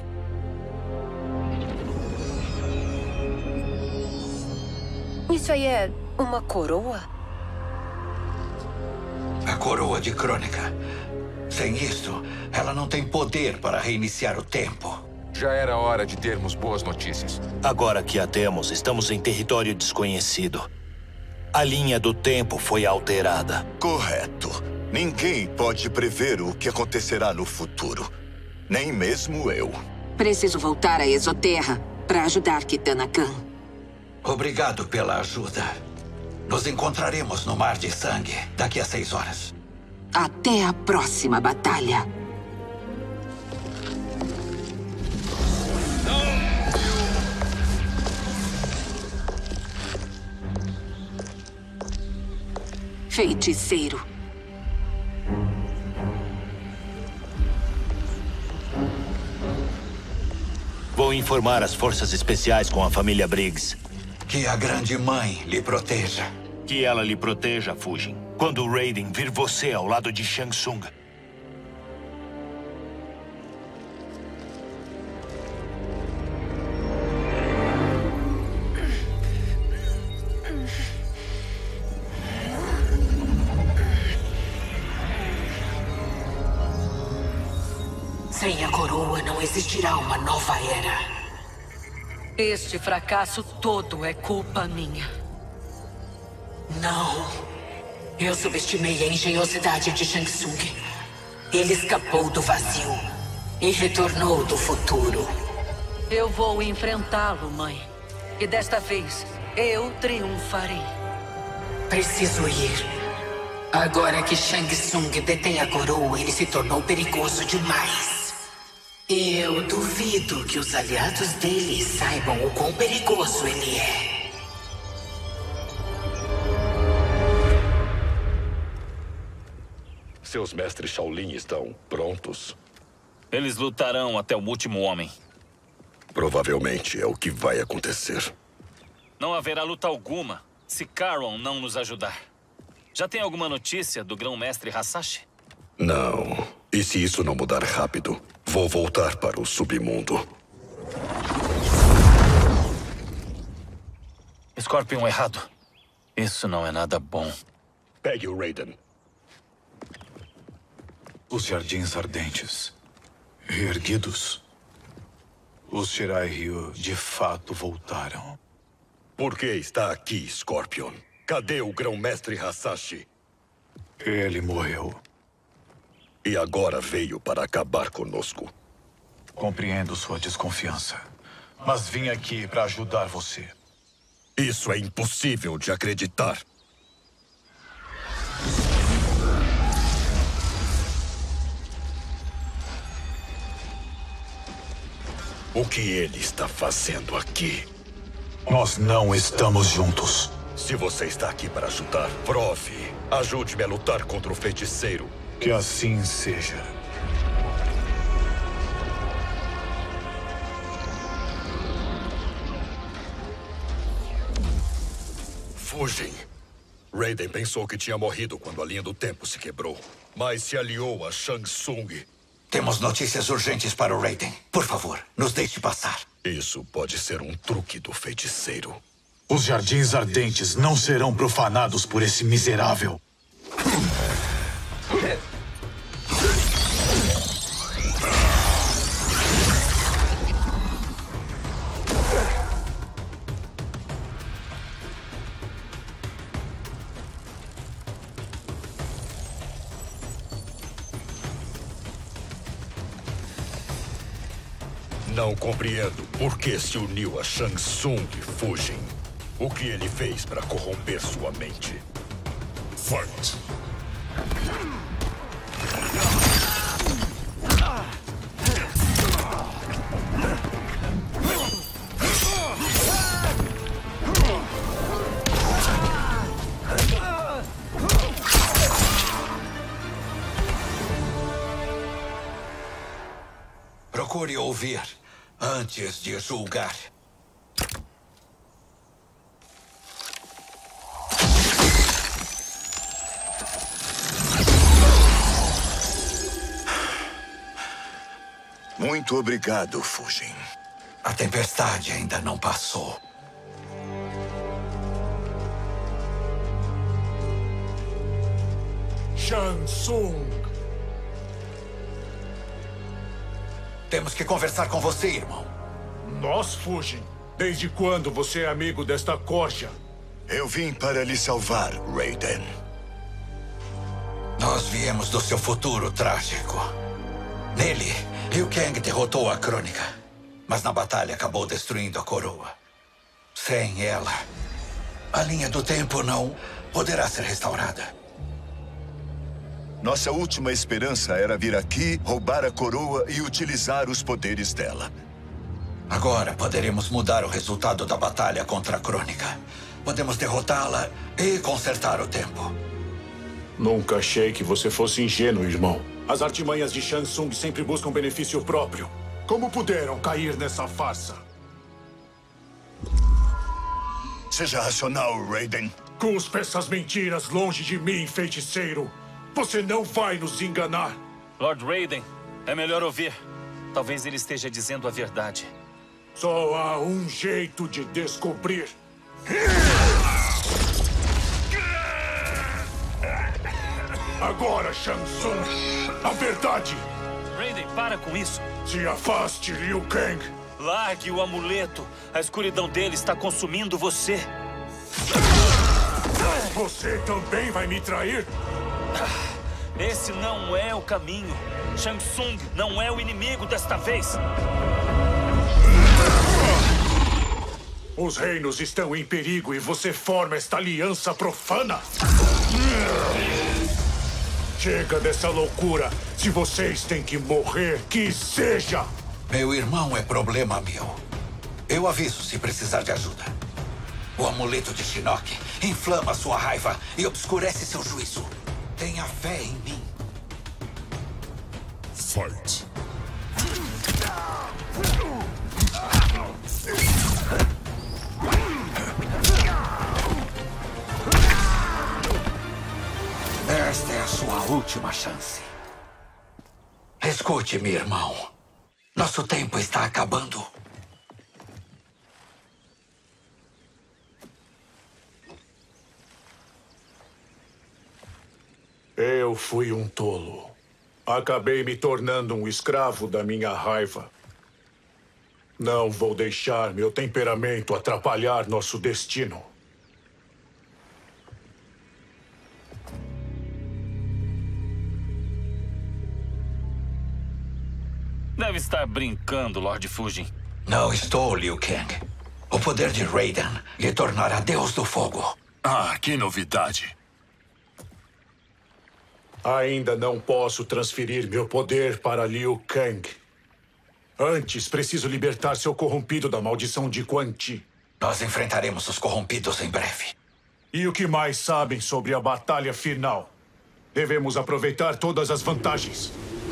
Isso aí é uma coroa? A coroa de Crônica. Sem isto, ela não tem poder para reiniciar o tempo. Já era hora de termos boas notícias. Agora que a temos, estamos em território desconhecido. A linha do tempo foi alterada. Correto. Ninguém pode prever o que acontecerá no futuro. Nem mesmo eu. Preciso voltar à Exoterra para ajudar Kitana Khan. Obrigado pela ajuda. Nos encontraremos no Mar de Sangue daqui a seis horas. Até a próxima batalha. Feiticeiro. Vou informar as forças especiais com a família Briggs. Que a grande mãe lhe proteja. Que ela lhe proteja, Fujin. Quando o Raiden vir você ao lado de Shang Tsung. Sem a coroa não existirá uma nova era. Este fracasso todo é culpa minha. Não. Eu subestimei a engenhosidade de Shang Tsung. Ele escapou do vazio e retornou do futuro. Eu vou enfrentá-lo, mãe. E desta vez, eu triunfarei. Preciso ir. Agora que Shang Tsung detém a coroa, ele se tornou perigoso demais. Eu duvido que os aliados dele saibam o quão perigoso ele é. Seus mestres Shaolin estão prontos? Eles lutarão até o último homem. Provavelmente é o que vai acontecer. Não haverá luta alguma se Charon não nos ajudar. Já tem alguma notícia do grão-mestre Hasashi? Não. E se isso não mudar rápido, vou voltar para o submundo. Scorpion errado. Isso não é nada bom. Pegue o Raiden. Os Jardins Ardentes, reerguidos. Os Shirai Ryu de fato voltaram. Por que está aqui, Scorpion? Cadê o grão-mestre Hasashi? Ele morreu. E agora veio para acabar conosco. Compreendo sua desconfiança, mas vim aqui para ajudar você. Isso é impossível de acreditar. O que ele está fazendo aqui? Nós não estamos juntos. Se você está aqui para ajudar, prove. Ajude-me a lutar contra o feiticeiro. Que assim seja. Fugem. Raiden pensou que tinha morrido quando a linha do tempo se quebrou, mas se aliou a Shang Tsung. Temos notícias urgentes para o Raiden. Por favor, nos deixe passar. Isso pode ser um truque do feiticeiro. Os Jardins Ardentes não serão profanados por esse miserável. Não compreendo por que se uniu a Shang Tsung Fujin. O que ele fez para corromper sua mente? Fight! Procure ouvir antes de julgar. Muito obrigado, Fujin. A tempestade ainda não passou. Shang Tsung. Temos que conversar com você, irmão. Nós, Fujin? Desde quando você é amigo desta corja? Eu vim para lhe salvar, Raiden. Nós viemos do seu futuro trágico. Nele, Liu Kang derrotou a Crônica, mas na batalha acabou destruindo a coroa. Sem ela, a linha do tempo não poderá ser restaurada. Nossa última esperança era vir aqui, roubar a coroa e utilizar os poderes dela. Agora poderemos mudar o resultado da batalha contra a Crônica. Podemos derrotá-la e consertar o tempo. Nunca achei que você fosse ingênuo, irmão. As artimanhas de Shang Tsung sempre buscam benefício próprio. Como puderam cair nessa farsa? Seja racional, Raiden. Cuspa essas mentiras longe de mim, feiticeiro. Você não vai nos enganar. Lord Raiden, é melhor ouvir. Talvez ele esteja dizendo a verdade. Só há um jeito de descobrir. Agora, Shang Tsung, a verdade. Raiden, para com isso. Se afaste, Liu Kang. Largue o amuleto. A escuridão dele está consumindo você. Você também vai me trair? Esse não é o caminho. Shang Tsung não é o inimigo desta vez. Os reinos estão em perigo e você forma esta aliança profana? Chega dessa loucura. Se vocês têm que morrer, que seja! Meu irmão é problema meu. Eu aviso se precisar de ajuda. O amuleto de Shinnok inflama sua raiva e obscurece seu juízo. Tenha fé em mim. Fight. Esta é a sua última chance. Escute, meu irmão. Nosso tempo está acabando. Eu fui um tolo. Acabei me tornando um escravo da minha raiva. Não vou deixar meu temperamento atrapalhar nosso destino. Deve estar brincando, Lord Fujin. Não estou, Liu Kang. O poder de Raiden lhe tornará Deus do Fogo. Ah, que novidade. Ainda não posso transferir meu poder para Liu Kang. Antes, preciso libertar seu corrompido da maldição de Quan Chi. Nós enfrentaremos os corrompidos em breve. E o que mais sabem sobre a batalha final? Devemos aproveitar todas as vantagens.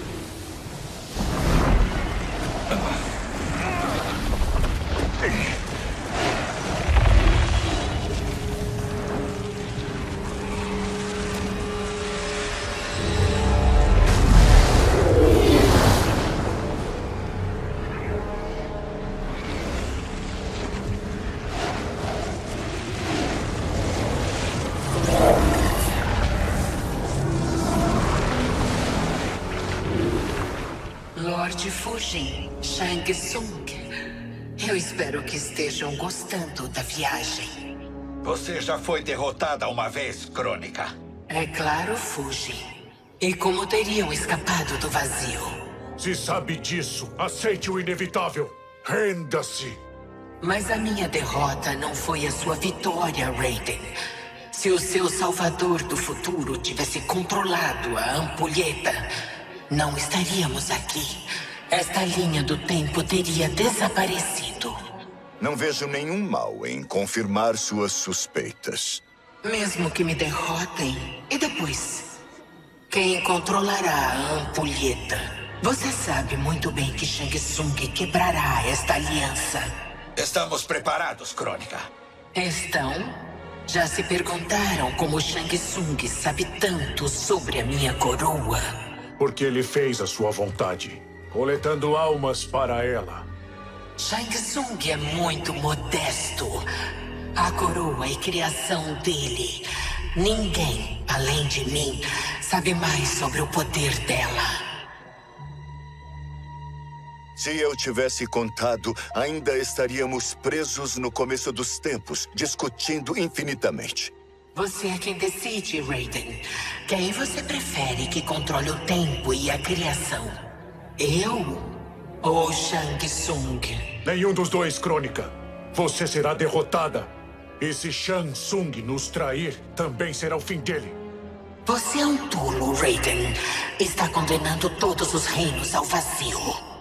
Lord Fujin, Shang Tsung. Eu espero que estejam gostando da viagem. Você já foi derrotada uma vez, Crônica. É claro, Fujin. E como teriam escapado do vazio? Se sabe disso, aceite o inevitável. Renda-se. Mas a minha derrota não foi a sua vitória, Raiden. Se o seu salvador do futuro tivesse controlado a ampulheta, não estaríamos aqui. Esta linha do tempo teria desaparecido. Não vejo nenhum mal em confirmar suas suspeitas. Mesmo que me derrotem, e depois? Quem controlará a ampulheta? Você sabe muito bem que Shang Tsung quebrará esta aliança. Estamos preparados, Crônica. Estão? Já se perguntaram como Shang Tsung sabe tanto sobre a minha coroa? Porque ele fez a sua vontade, coletando almas para ela. Shang Tsung é muito modesto. A coroa é criação dele. Ninguém, além de mim, sabe mais sobre o poder dela. Se eu tivesse contado, ainda estaríamos presos no começo dos tempos, discutindo infinitamente. Você é quem decide, Raiden. Quem você prefere que controle o tempo e a criação? Eu ou Shang Tsung? Nenhum dos dois, Crônica. Você será derrotada. E se Shang Tsung nos trair, também será o fim dele. Você é um tolo, Raiden. Está condenando todos os reinos ao vazio.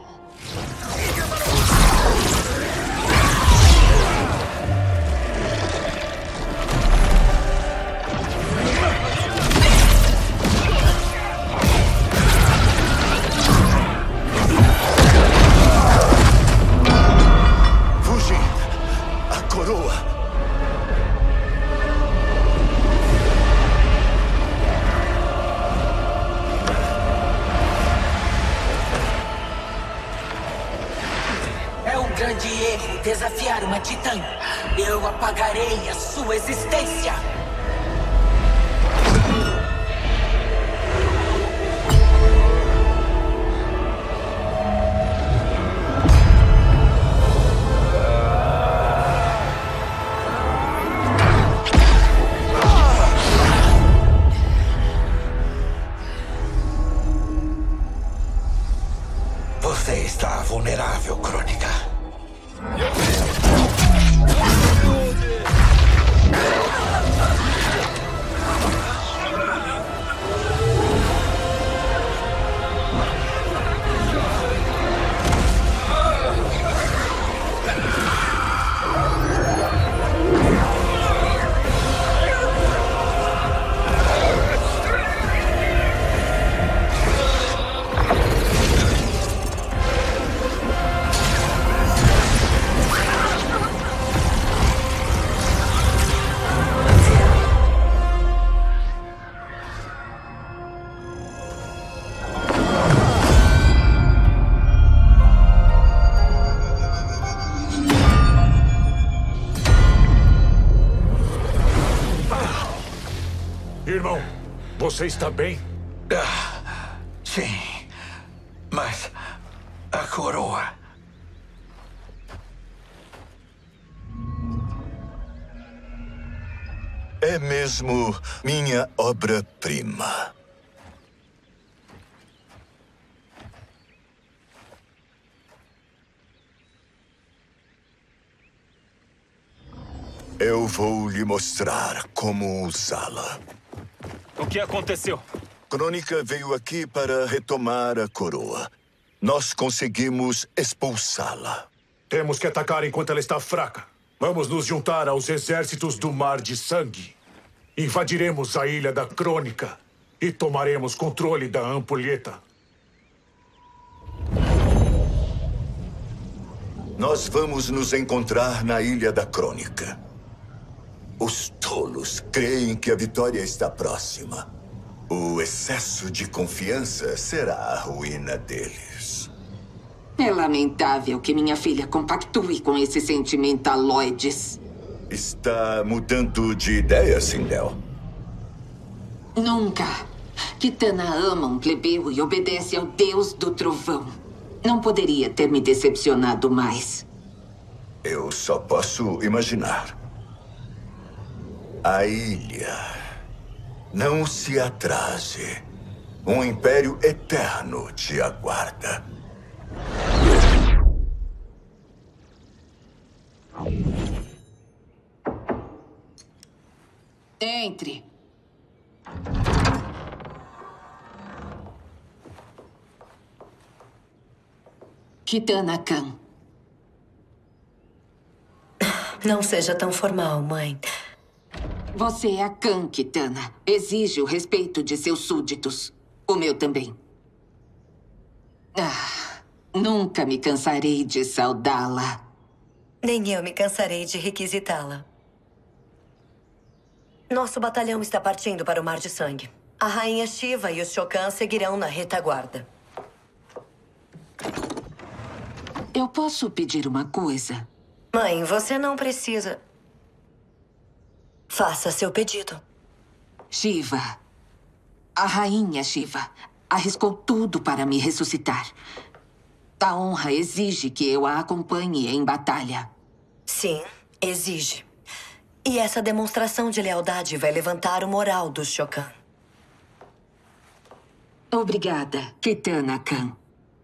Fujin, a coroa. É um grande erro desafiar uma titã. Eu apagarei a sua existência. Você está vulnerável, Crônica. Você está bem? Ah, sim. Mas a coroa... É mesmo minha obra-prima. Eu vou lhe mostrar como usá-la. O que aconteceu? Crônica veio aqui para retomar a coroa. Nós conseguimos expulsá-la. Temos que atacar enquanto ela está fraca. Vamos nos juntar aos exércitos do Mar de Sangue. Invadiremos a Ilha da Crônica e tomaremos controle da Ampulheta. Nós vamos nos encontrar na Ilha da Crônica. Os tolos creem que a vitória está próxima. O excesso de confiança será a ruína deles. É lamentável que minha filha compactue com esses sentimentaloides. Está mudando de ideia, Sindel? Nunca. Kitana ama um plebeu e obedece ao Deus do Trovão. Não poderia ter me decepcionado mais. Eu só posso imaginar. A ilha. Não se atrase. Um império eterno te aguarda. Entre. Kitana Khan. Não seja tão formal, mãe. Você é a Khan, Kitana. Exige o respeito de seus súditos. O meu também. Ah, nunca me cansarei de saudá-la. Nem eu me cansarei de requisitá-la. Nosso batalhão está partindo para o Mar de Sangue. A Rainha Shiva e os Shokan seguirão na retaguarda. Eu posso pedir uma coisa? Mãe, você não precisa... Faça seu pedido. Shiva. A Rainha Shiva arriscou tudo para me ressuscitar. A honra exige que eu a acompanhe em batalha. Sim, exige. E essa demonstração de lealdade vai levantar o moral dos Shokan. Obrigada, Kitana Khan.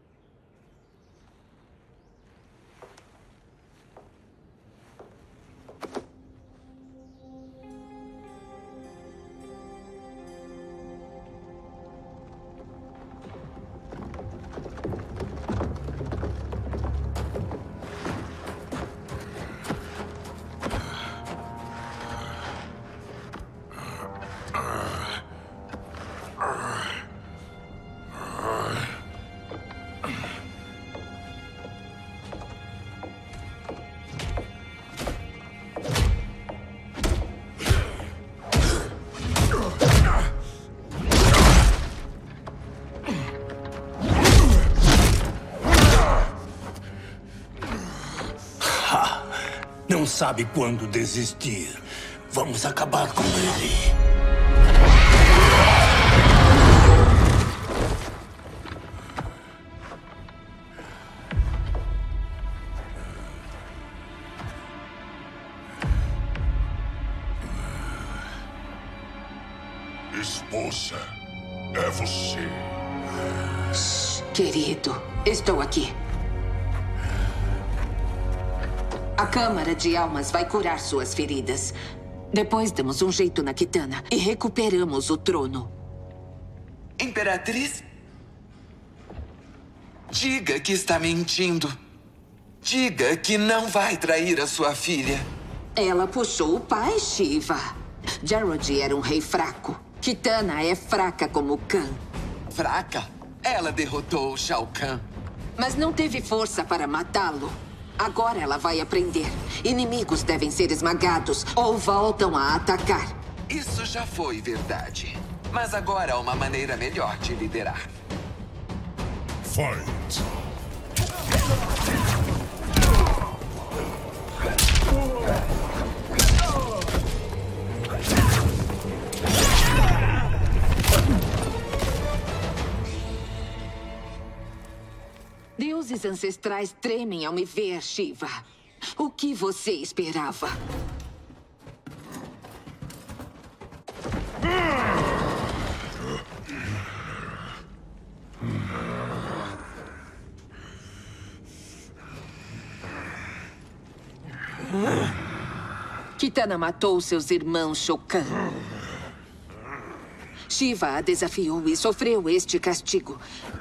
Não sabe quando desistir. Vamos acabar com ele. Esposa, é você. Querido, estou aqui. A Câmara de Almas vai curar suas feridas. Depois damos um jeito na Kitana e recuperamos o trono. Imperatriz? Diga que está mentindo. Diga que não vai trair a sua filha. Ela puxou o pai, Shiva. Jarod era um rei fraco. Kitana é fraca como Khan. Fraca? Ela derrotou o Shao Kahn. Mas não teve força para matá-lo. Agora ela vai aprender. Inimigos devem ser esmagados ou voltam a atacar. Isso já foi verdade. Mas agora há uma maneira melhor de liderar. Fight! Deuses ancestrais tremem ao me ver, Shiva. O que você esperava? Kitana matou seus irmãos Shokan. Shiva a desafiou e sofreu este castigo.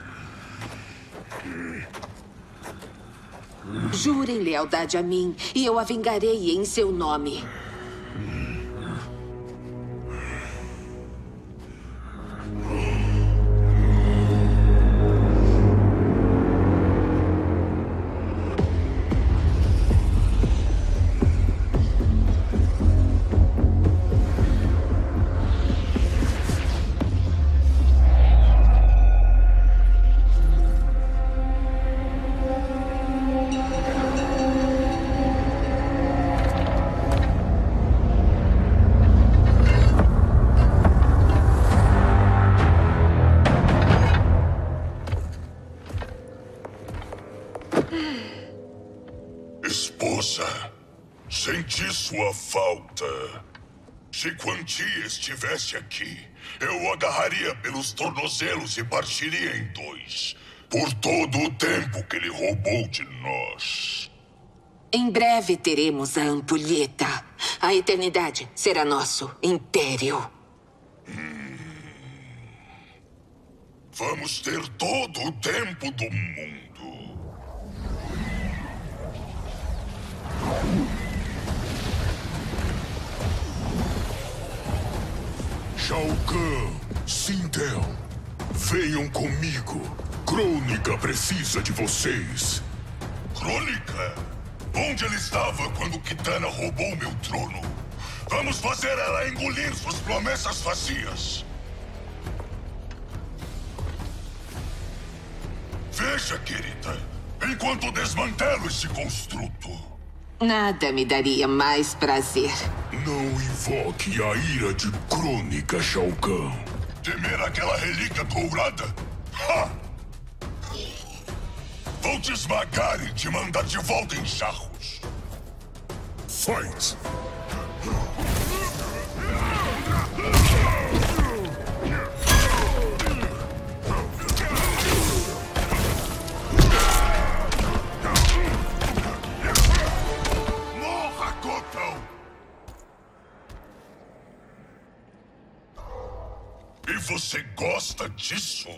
Jurem lealdade a mim e eu a vingarei em seu nome. Esposa, senti sua falta. Se Quan Chi estivesse aqui, eu o agarraria pelos tornozelos e partiria em dois. Por todo o tempo que ele roubou de nós. Em breve teremos a ampulheta. A eternidade será nosso império. Hum. Vamos ter todo o tempo do mundo. Shao Kahn, Sindel, venham comigo. Crônica precisa de vocês. Crônica? Onde ele estava quando Kitana roubou meu trono? Vamos fazer ela engolir suas promessas vazias. Veja, querida, enquanto desmantelo esse construto. Nada me daria mais prazer. Não invoque a ira de Crônica, Shao Kahn. Temer aquela relíquia dourada? Ha! Vou te esmagar e te mandar de volta em jarros. Fight! Morra, Gothel! E você gosta disso?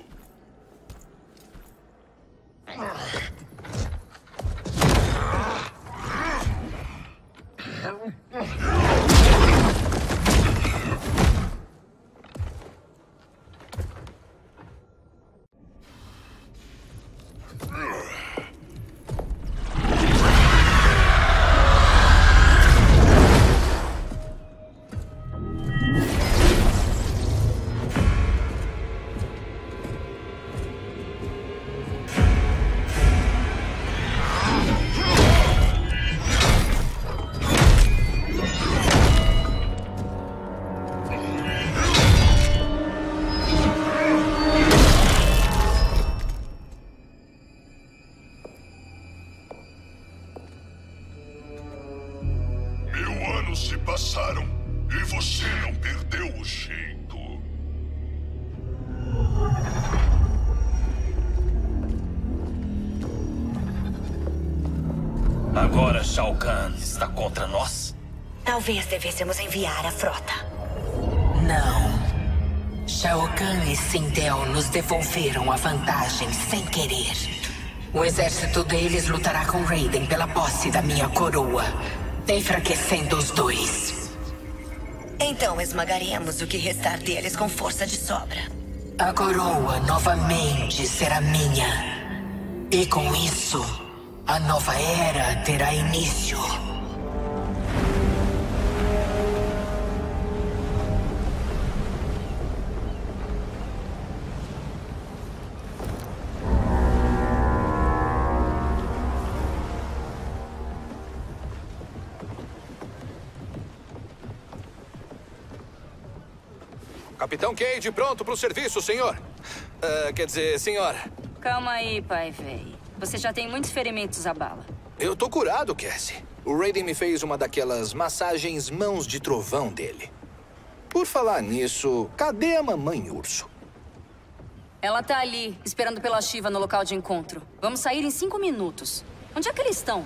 Se passaram e você não perdeu o jeito. Agora Shao Kahn está contra nós? Talvez devêssemos enviar a frota. Não. Shao Kahn e Sindel nos devolveram a vantagem sem querer. O exército deles lutará com Raiden pela posse da minha coroa, enfraquecendo os dois. Então esmagaremos o que restar deles com força de sobra. A coroa novamente será minha. E com isso, a nova era terá início. Capitão Cade, pronto para o serviço, senhor. Uh, quer dizer, senhora. Calma aí, pai véi. Você já tem muitos ferimentos à bala. Eu tô curado, Cassie. O Raiden me fez uma daquelas massagens mãos de trovão dele. Por falar nisso, cadê a mamãe urso? Ela tá ali, esperando pela Shiva no local de encontro. Vamos sair em cinco minutos. Onde é que eles estão?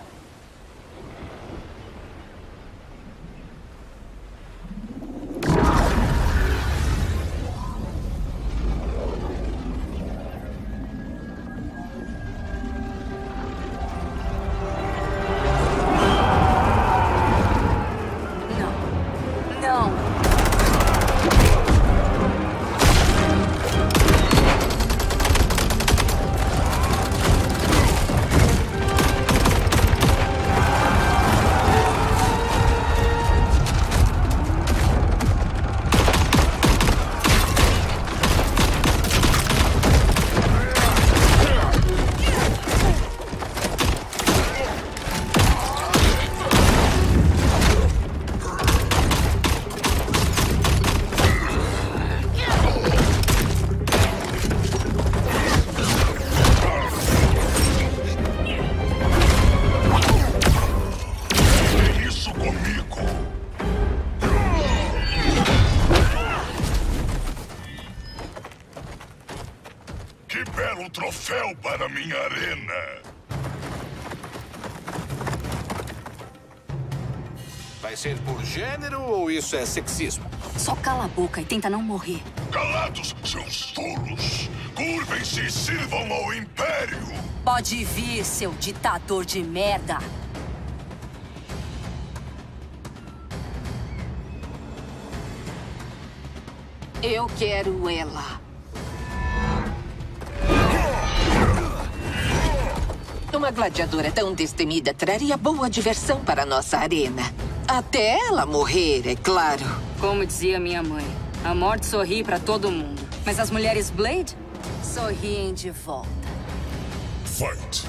Para minha arena. Vai ser por gênero ou isso é sexismo? Só cala a boca e tenta não morrer. Calados, seus tolos! Curvem-se e sirvam ao Império! Pode vir, seu ditador de merda! Eu quero ela. Uma gladiadora tão destemida traria boa diversão para a nossa arena. Até ela morrer, é claro. Como dizia minha mãe, a morte sorri para todo mundo. Mas as mulheres Blade sorriem de volta. Fight!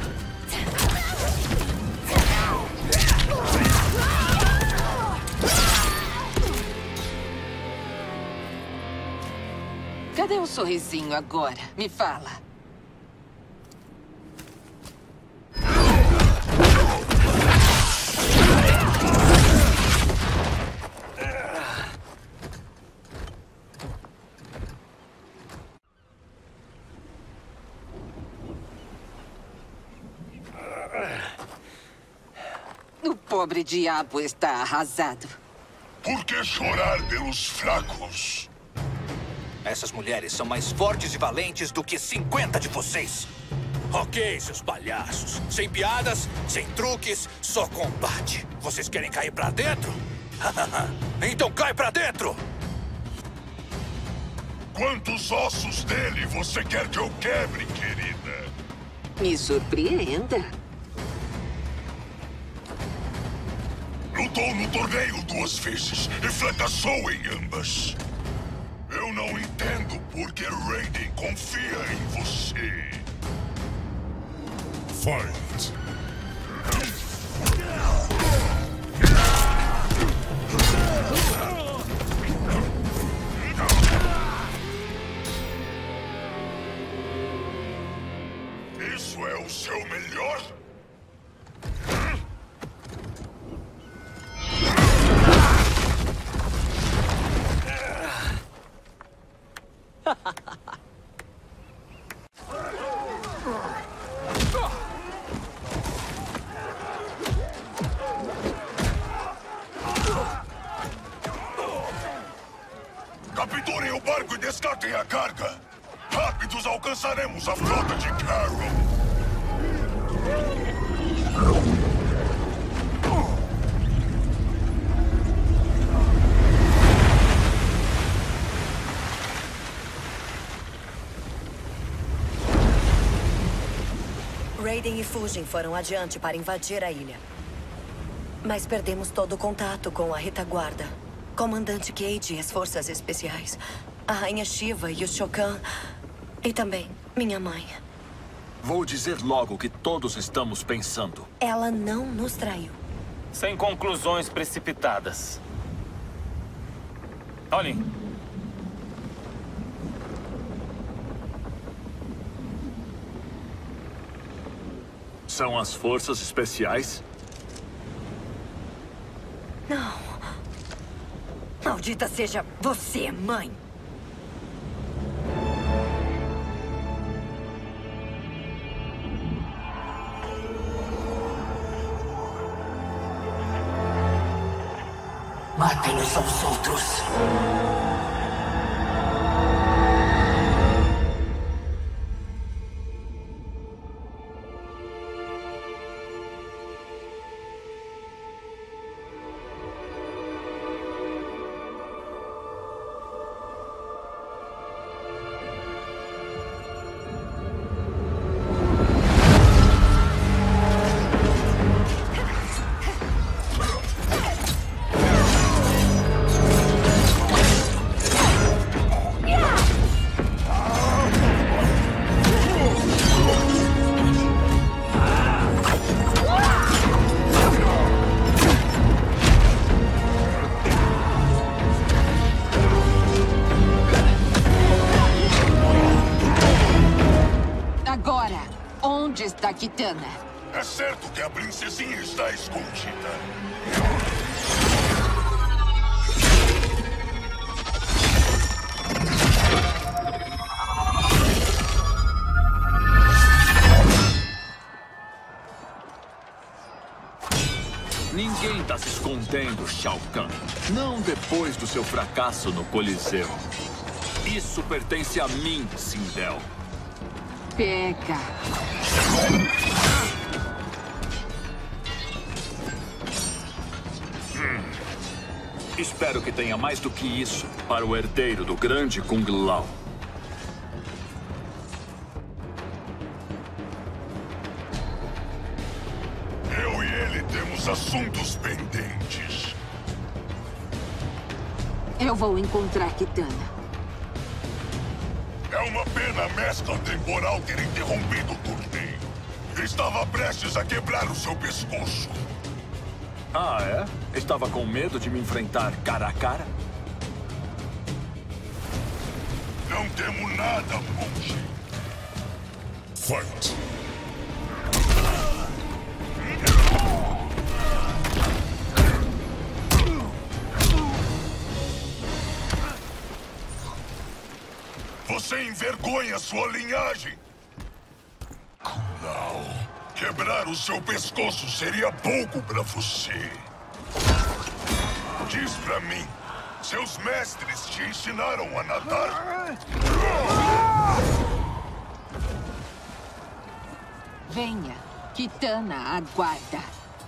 Cadê o sorrisinho agora? Me fala. O pobre diabo está arrasado. Por que chorar pelos fracos? Essas mulheres são mais fortes e valentes do que cinquenta de vocês. Ok, seus palhaços. Sem piadas, sem truques, só combate. Vocês querem cair pra dentro? Então cai pra dentro! Quantos ossos dele você quer que eu quebre, querida? Me surpreenda. Lutou no torneio duas vezes e fracassou em ambas. Eu não entendo por que Raiden confia em você. Fight! Isso é o seu melhor? Capturem o barco e descartem a carga. Rápidos alcançaremos a frota de Carol. Raiden e Fujin foram adiante para invadir a ilha. Mas perdemos todo o contato com a retaguarda. Comandante Cage e as forças especiais. A Rainha Shiva e o Shokan. E também minha mãe. Vou dizer logo o que todos estamos pensando. Ela não nos traiu. Sem conclusões precipitadas. Olhem. São as forças especiais? Não. Maldita seja você, mãe. Matem uns aos outros. Onde está Kitana? É certo que a princesinha está escondida. Ninguém está se escondendo, Shao Kahn. Não depois do seu fracasso no Coliseu. Isso pertence a mim, Sindel. Pega. Hum. Espero que tenha mais do que isso para o herdeiro do grande Kung Lao. Eu e ele temos assuntos pendentes. Eu vou encontrar Kitana. É uma pena a mescla temporal ter interrompido o torneio. Estava prestes a quebrar o seu pescoço. Ah, é? Estava com medo de me enfrentar cara a cara? Não temo nada, monge. Fight! Você envergonha sua linhagem. Não. Quebrar o seu pescoço seria pouco pra você. Diz pra mim, seus mestres te ensinaram a nadar? Venha, Kitana aguarda.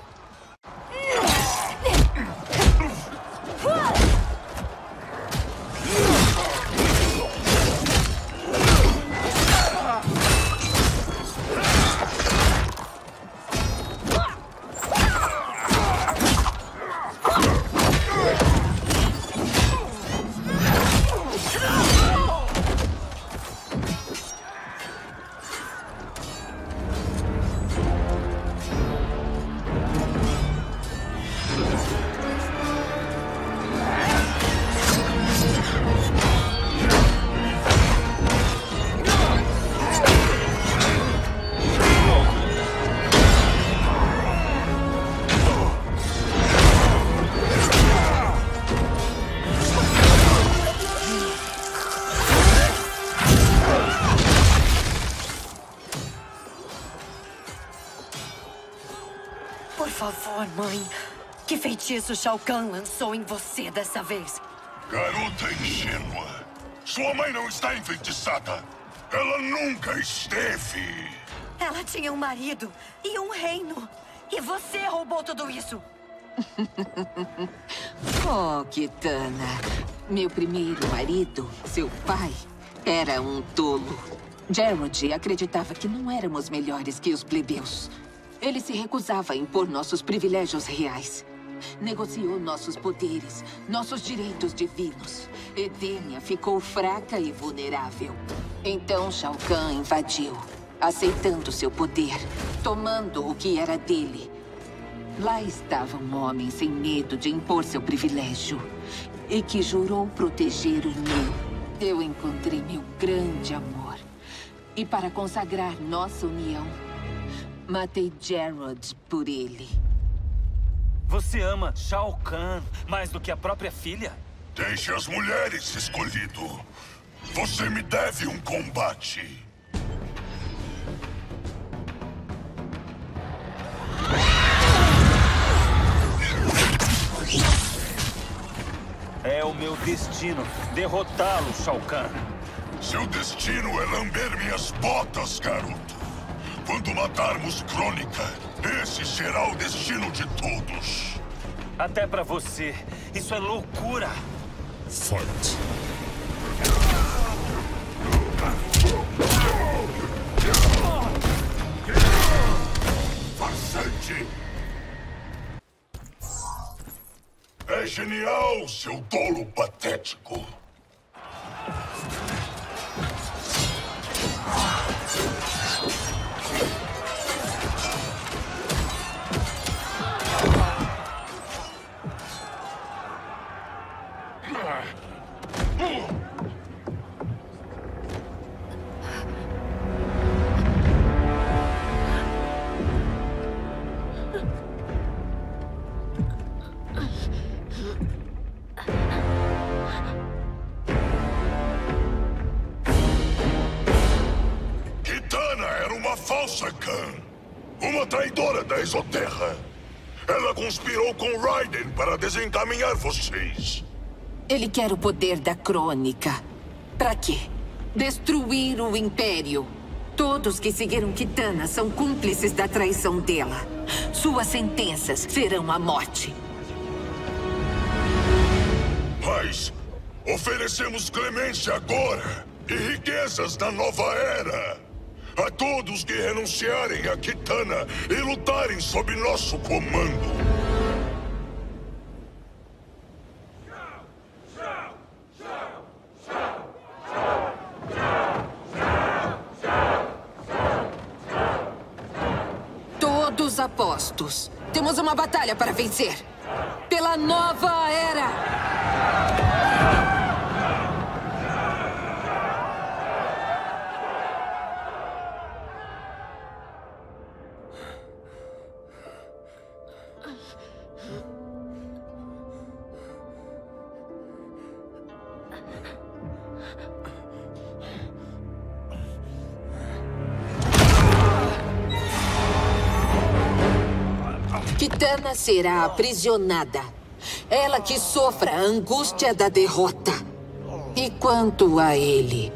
Por favor, mãe. Que feitiço Shao Kahn lançou em você dessa vez? Garota ingênua. Sua mãe não está enfeitiçada. Ela nunca esteve. Ela tinha um marido e um reino. E você roubou tudo isso. Oh, Kitana. Meu primeiro marido, seu pai, era um tolo. Gerald acreditava que não éramos melhores que os plebeus. Ele se recusava a impor nossos privilégios reais. Negociou nossos poderes, nossos direitos divinos. Edenia ficou fraca e vulnerável. Então Shao Kahn invadiu, aceitando seu poder, tomando o que era dele. Lá estava um homem sem medo de impor seu privilégio e que jurou proteger o meu. Eu encontrei meu grande amor. E para consagrar nossa união, Matei Jarod por ele. Você ama Shao Kahn mais do que a própria filha? Deixe as mulheres, escolhido. Você me deve um combate. É o meu destino derrotá-lo, Shao Kahn. Seu destino é lamber minhas botas, garoto. Quando matarmos Crônica, esse será o destino de todos. Até pra você, isso é loucura. Fight. Farsante! É genial, seu tolo patético. Kitana era uma falsa Kahn, uma traidora da Exoterra. Ela conspirou com Raiden para desencaminhar vocês. Ele quer o poder da Crônica. Pra quê? Destruir o Império. Todos que seguiram Kitana são cúmplices da traição dela. Suas sentenças serão a morte. Mas oferecemos clemência agora e riquezas na nova era. A todos que renunciarem a Kitana e lutarem sob nosso comando. Todos apostos. Temos uma batalha para vencer. Pela nova era. Kitana será aprisionada. Ela que sofra a angústia da derrota. E quanto a ele?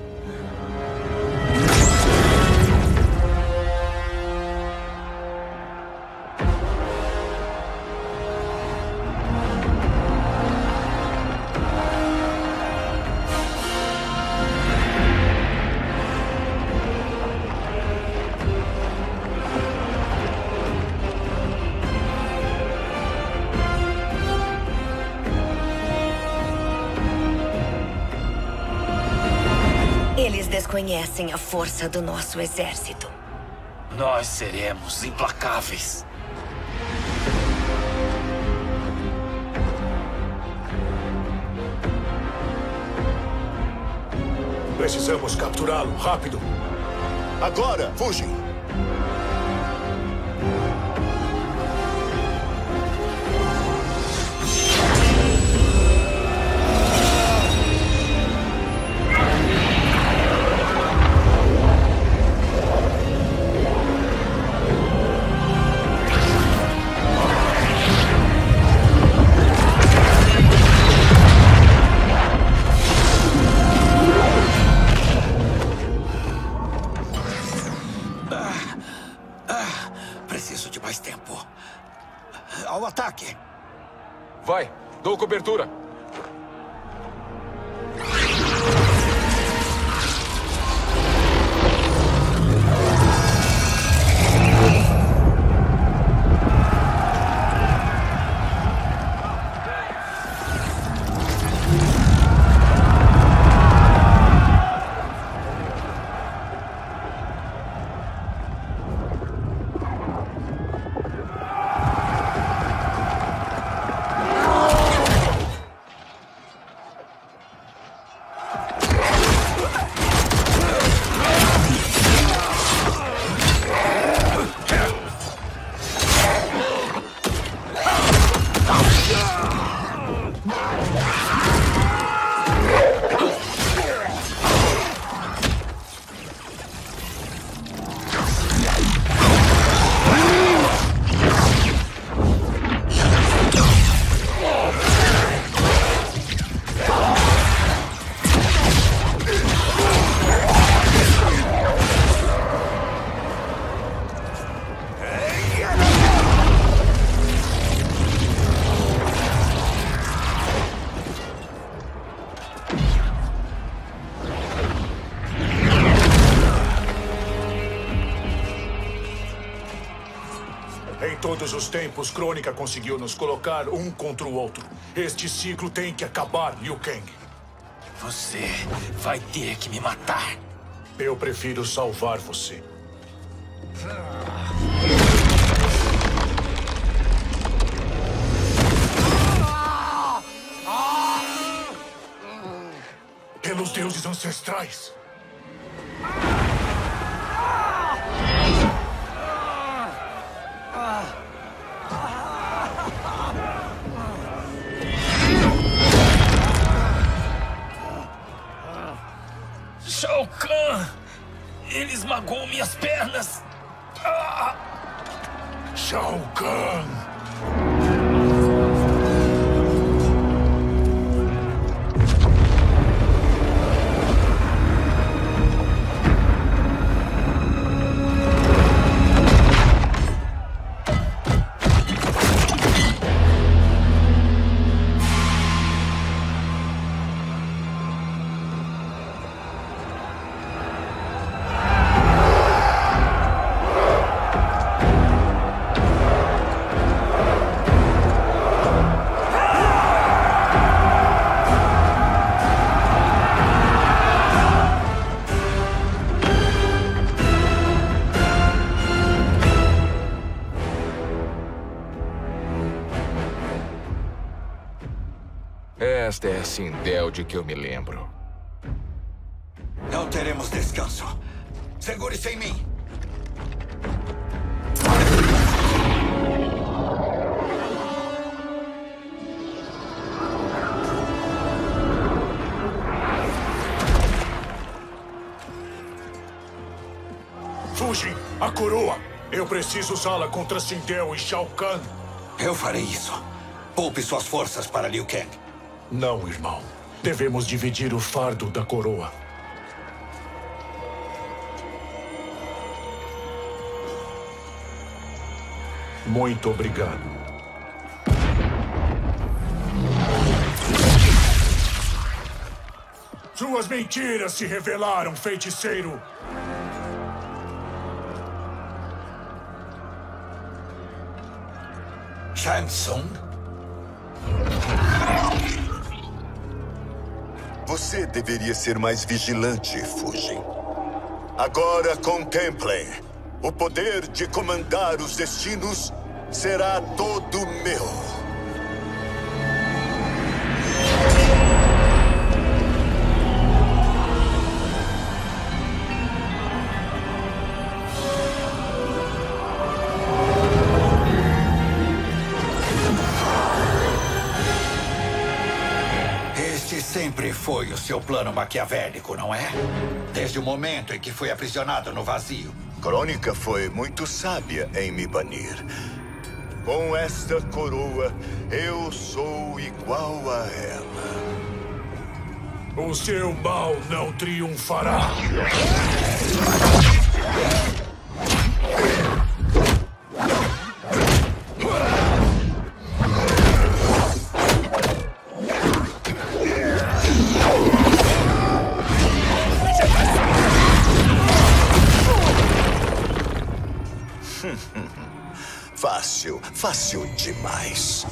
Eles desconhecem a força do nosso exército. Nós seremos implacáveis. Precisamos capturá-lo, rápido. Agora, fugem. Preciso de mais tempo. Ao ataque! Vai, dou cobertura. Em todos os tempos, Crônica conseguiu nos colocar um contra o outro. Este ciclo tem que acabar, Liu Kang. Você vai ter que me matar. Eu prefiro salvar você. Pelos deuses ancestrais. Shao Kahn! Ele esmagou minhas pernas! Ah! Shao Kahn! Esta é a Sindel de que eu me lembro. Não teremos descanso. Segure-se em mim. Fugem! A coroa! Eu preciso usá-la contra Sindel e Shao Kahn. Eu farei isso. Poupe suas forças para Liu Kang. Não, irmão. Devemos dividir o fardo da coroa. Muito obrigado. Suas mentiras se revelaram, feiticeiro. Shang Tsung? Você deveria ser mais vigilante, Fujin. Agora contemplem. O poder de comandar os destinos será todo meu. Sempre foi o seu plano maquiavélico, não é? Desde o momento em que foi aprisionado no vazio. Crônica foi muito sábia em me banir. Com esta coroa, eu sou igual a ela. O seu mal não triunfará. Fácil, fácil demais.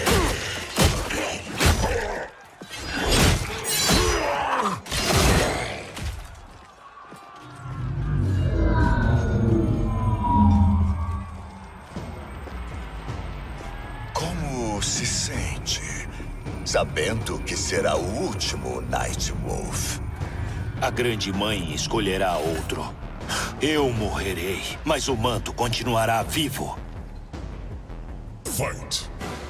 Como se sente, sabendo que será o último Night Wolf? A Grande Mãe escolherá outro. Eu morrerei, mas o manto continuará vivo. Fight.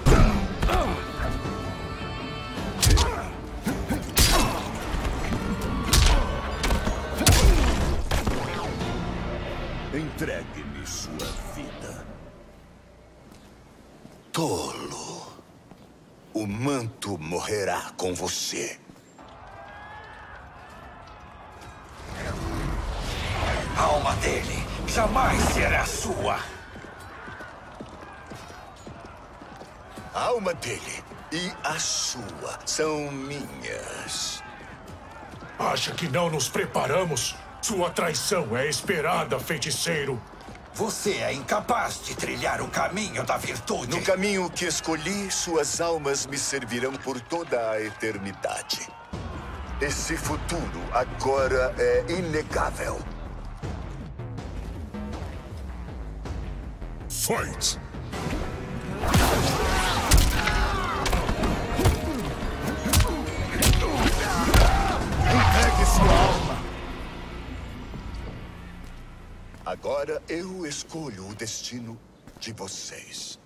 Entregue-me sua vida. Tolo. O manto morrerá com você. A alma dele jamais será sua. A alma dele e a sua são minhas. Acha que não nos preparamos? Sua traição é esperada, feiticeiro. Você é incapaz de trilhar o caminho da virtude. No caminho que escolhi, suas almas me servirão por toda a eternidade. Esse futuro agora é inegável. Fight! Entregue sua alma. Agora eu escolho o destino de vocês.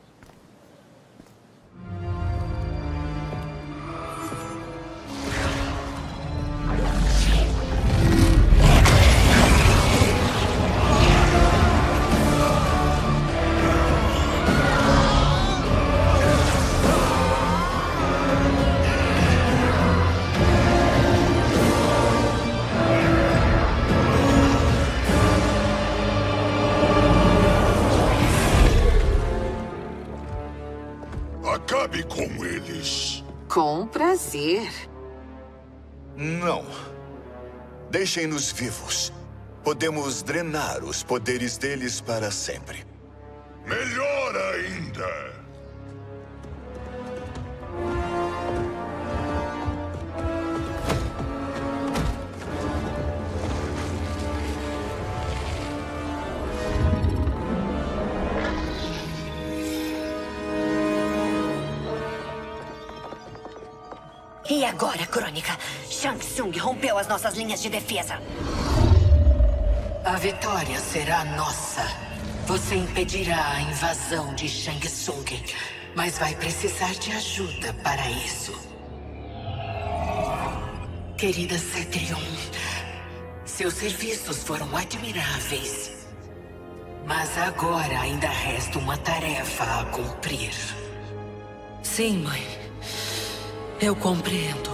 Acabe com eles. Com prazer. Não. Deixem-nos vivos. Podemos drenar os poderes deles para sempre. Melhor ainda. E agora, Crônica? Shang Tsung rompeu as nossas linhas de defesa. A vitória será nossa. Você impedirá a invasão de Shang Tsung, mas vai precisar de ajuda para isso. Querida Cetrion, seus serviços foram admiráveis. Mas agora ainda resta uma tarefa a cumprir. Sim, mãe. Eu compreendo.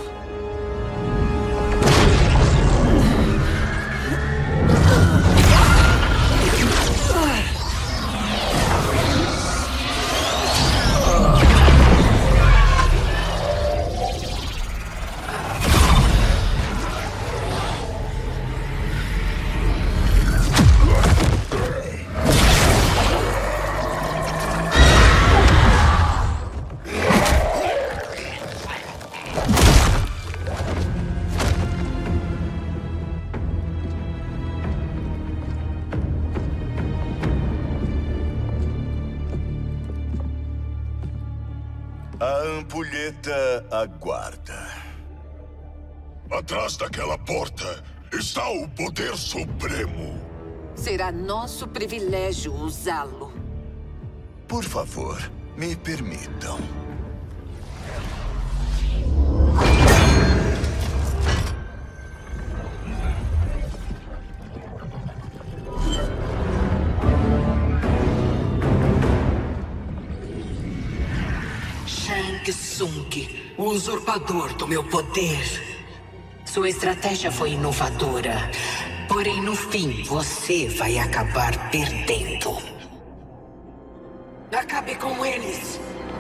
A ampulheta aguarda. Atrás daquela porta está o poder supremo. Será nosso privilégio usá-lo. Por favor, me permitam. Shang Tsung, o usurpador do meu poder. Sua estratégia foi inovadora. Porém, no fim, você vai acabar perdendo. Acabe com eles.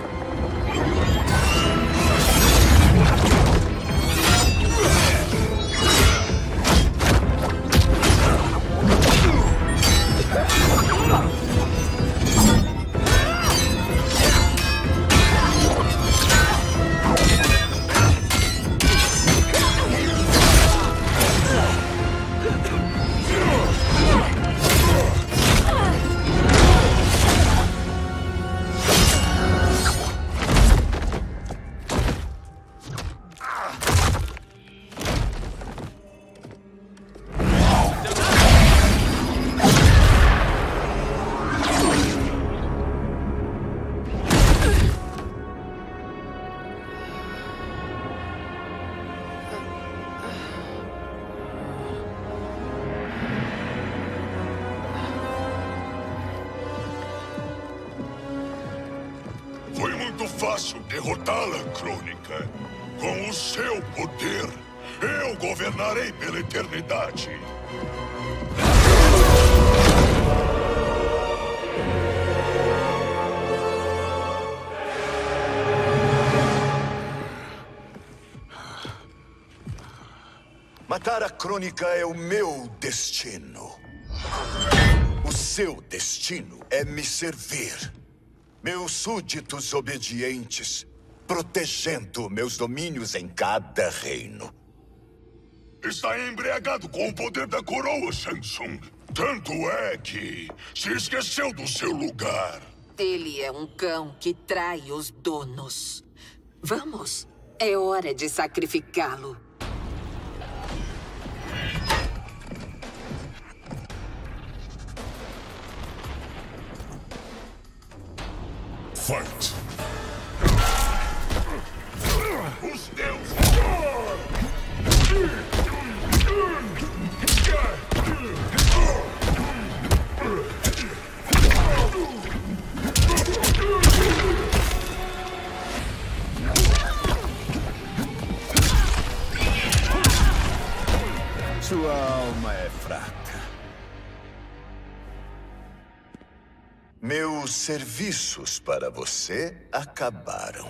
Foi muito fácil derrotá-la, Crônica. Com o seu poder, eu governarei pela eternidade. Matar a Crônica é o meu destino. O seu destino é me servir. Meus súditos obedientes, protegendo meus domínios em cada reino. Está embriagado com o poder da coroa, Shang Tsung. Tanto é que se esqueceu do seu lugar. Ele é um cão que trai os donos. Vamos, é hora de sacrificá-lo. Fight! Os deuses! Sua alma é fraca. Meus serviços para você acabaram.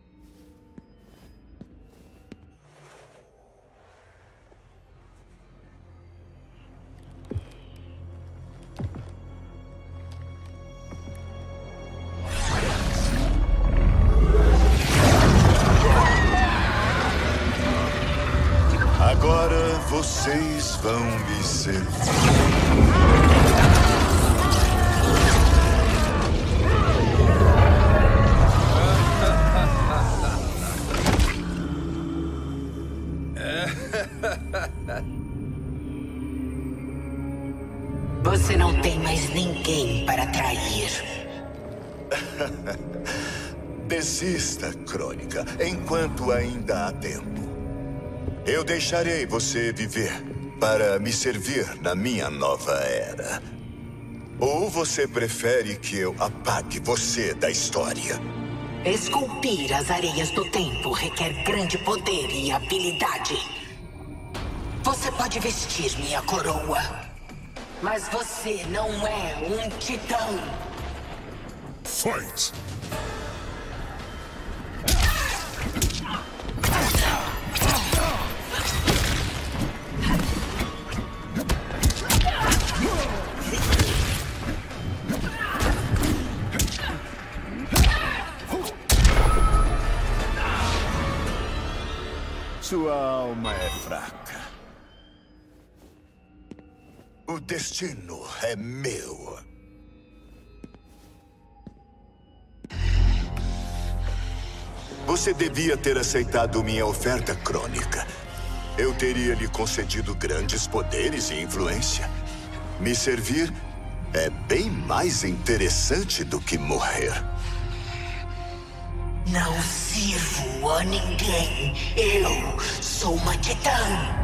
Agora vocês vão me servir. Você não tem mais ninguém para trair. Desista, Crônica, enquanto ainda há tempo. Eu deixarei você viver para me servir na minha nova era. Ou você prefere que eu apague você da história? Esculpir as areias do tempo requer grande poder e habilidade. Você pode vestir minha coroa, mas você não é um titã. Fight! Sua alma é fraca. O destino é meu. Você devia ter aceitado minha oferta, Crônica. Eu teria lhe concedido grandes poderes e influência. Me servir é bem mais interessante do que morrer. Não sirvo a ninguém. Eu sou uma titã.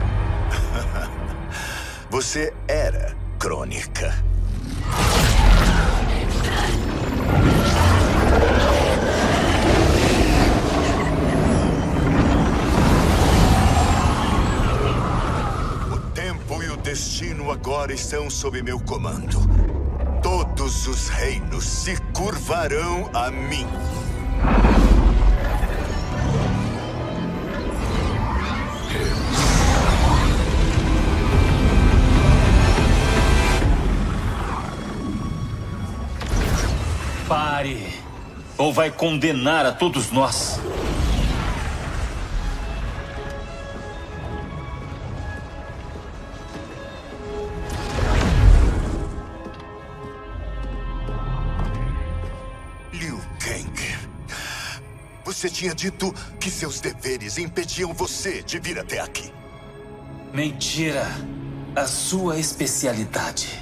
Você era Crônica. O tempo e o destino agora estão sob meu comando. Todos os reinos se curvarão a mim. Pare, ou vai condenar a todos nós. Liu Kang, você tinha dito que seus deveres impediam você de vir até aqui. Mentira. A sua especialidade.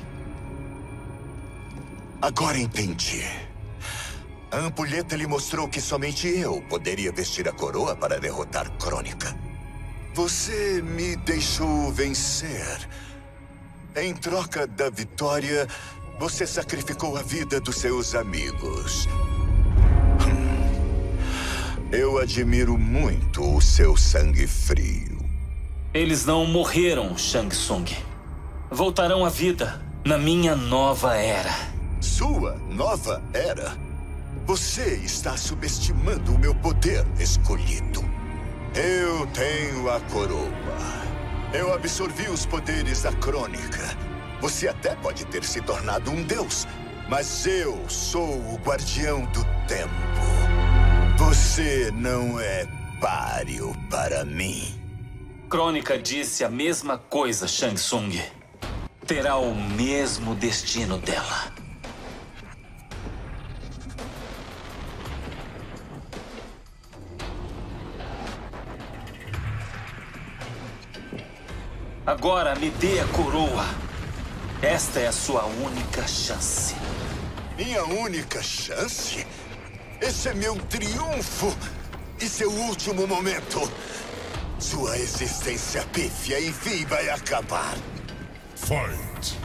Agora entendi. A ampulheta lhe mostrou que somente eu poderia vestir a coroa para derrotar Crônica. Você me deixou vencer. Em troca da vitória, você sacrificou a vida dos seus amigos. Eu admiro muito o seu sangue frio. Eles não morreram, Shang Tsung. Voltarão à vida na minha nova era. Sua nova era? Você está subestimando o meu poder escolhido. Eu tenho a coroa. Eu absorvi os poderes da Crônica. Você até pode ter se tornado um deus, mas eu sou o guardião do tempo. Você não é páreo para mim. Crônica disse a mesma coisa, Shang Tsung. Terá o mesmo destino dela. Agora me dê a coroa. Esta é a sua única chance. Minha única chance? Esse é meu triunfo e seu último momento. Sua existência pífia, enfim, vai acabar. Fight!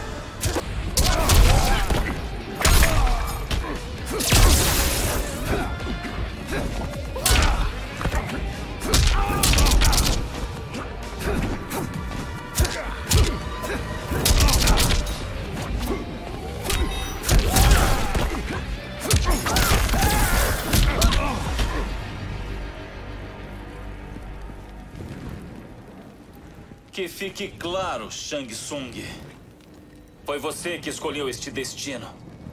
Que fique claro, Shang Tsung. Foi você que escolheu este destino.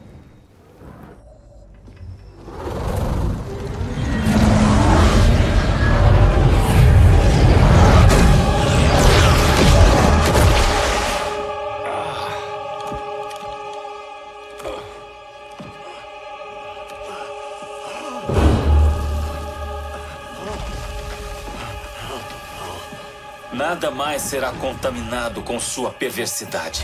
Nada mais será contaminado com sua perversidade.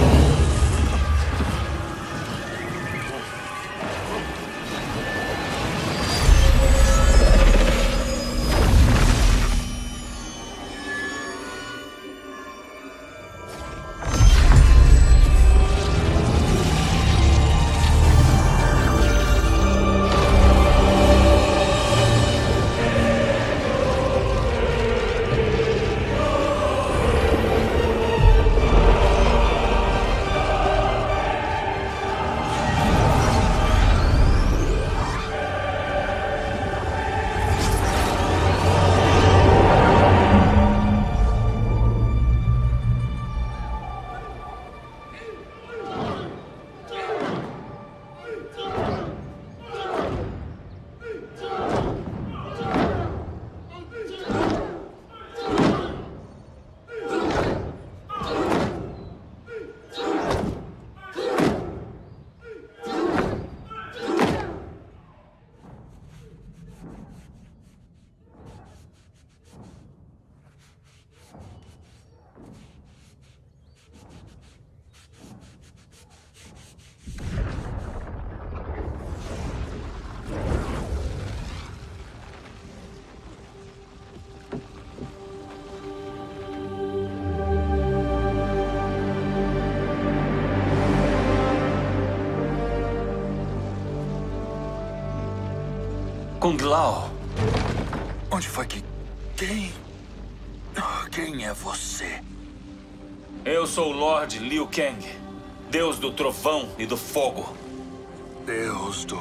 Kung Lao. Onde foi que... Quem... Quem é você? Eu sou o Lord Liu Kang, Deus do Trovão e do Fogo. Deus do...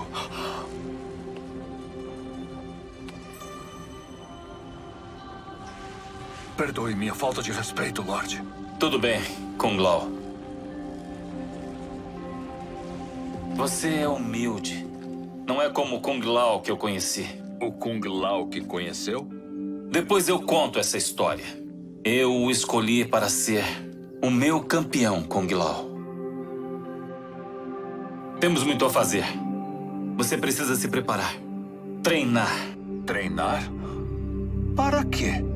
Perdoe minha falta de respeito, Lorde. Tudo bem, Kung Lao. Você é humilde. Não é como o Kung Lao que eu conheci. O Kung Lao que conheceu? Depois eu conto essa história. Eu o escolhi para ser o meu campeão, Kung Lao. Temos muito a fazer. Você precisa se preparar. Treinar. Treinar? Para quê?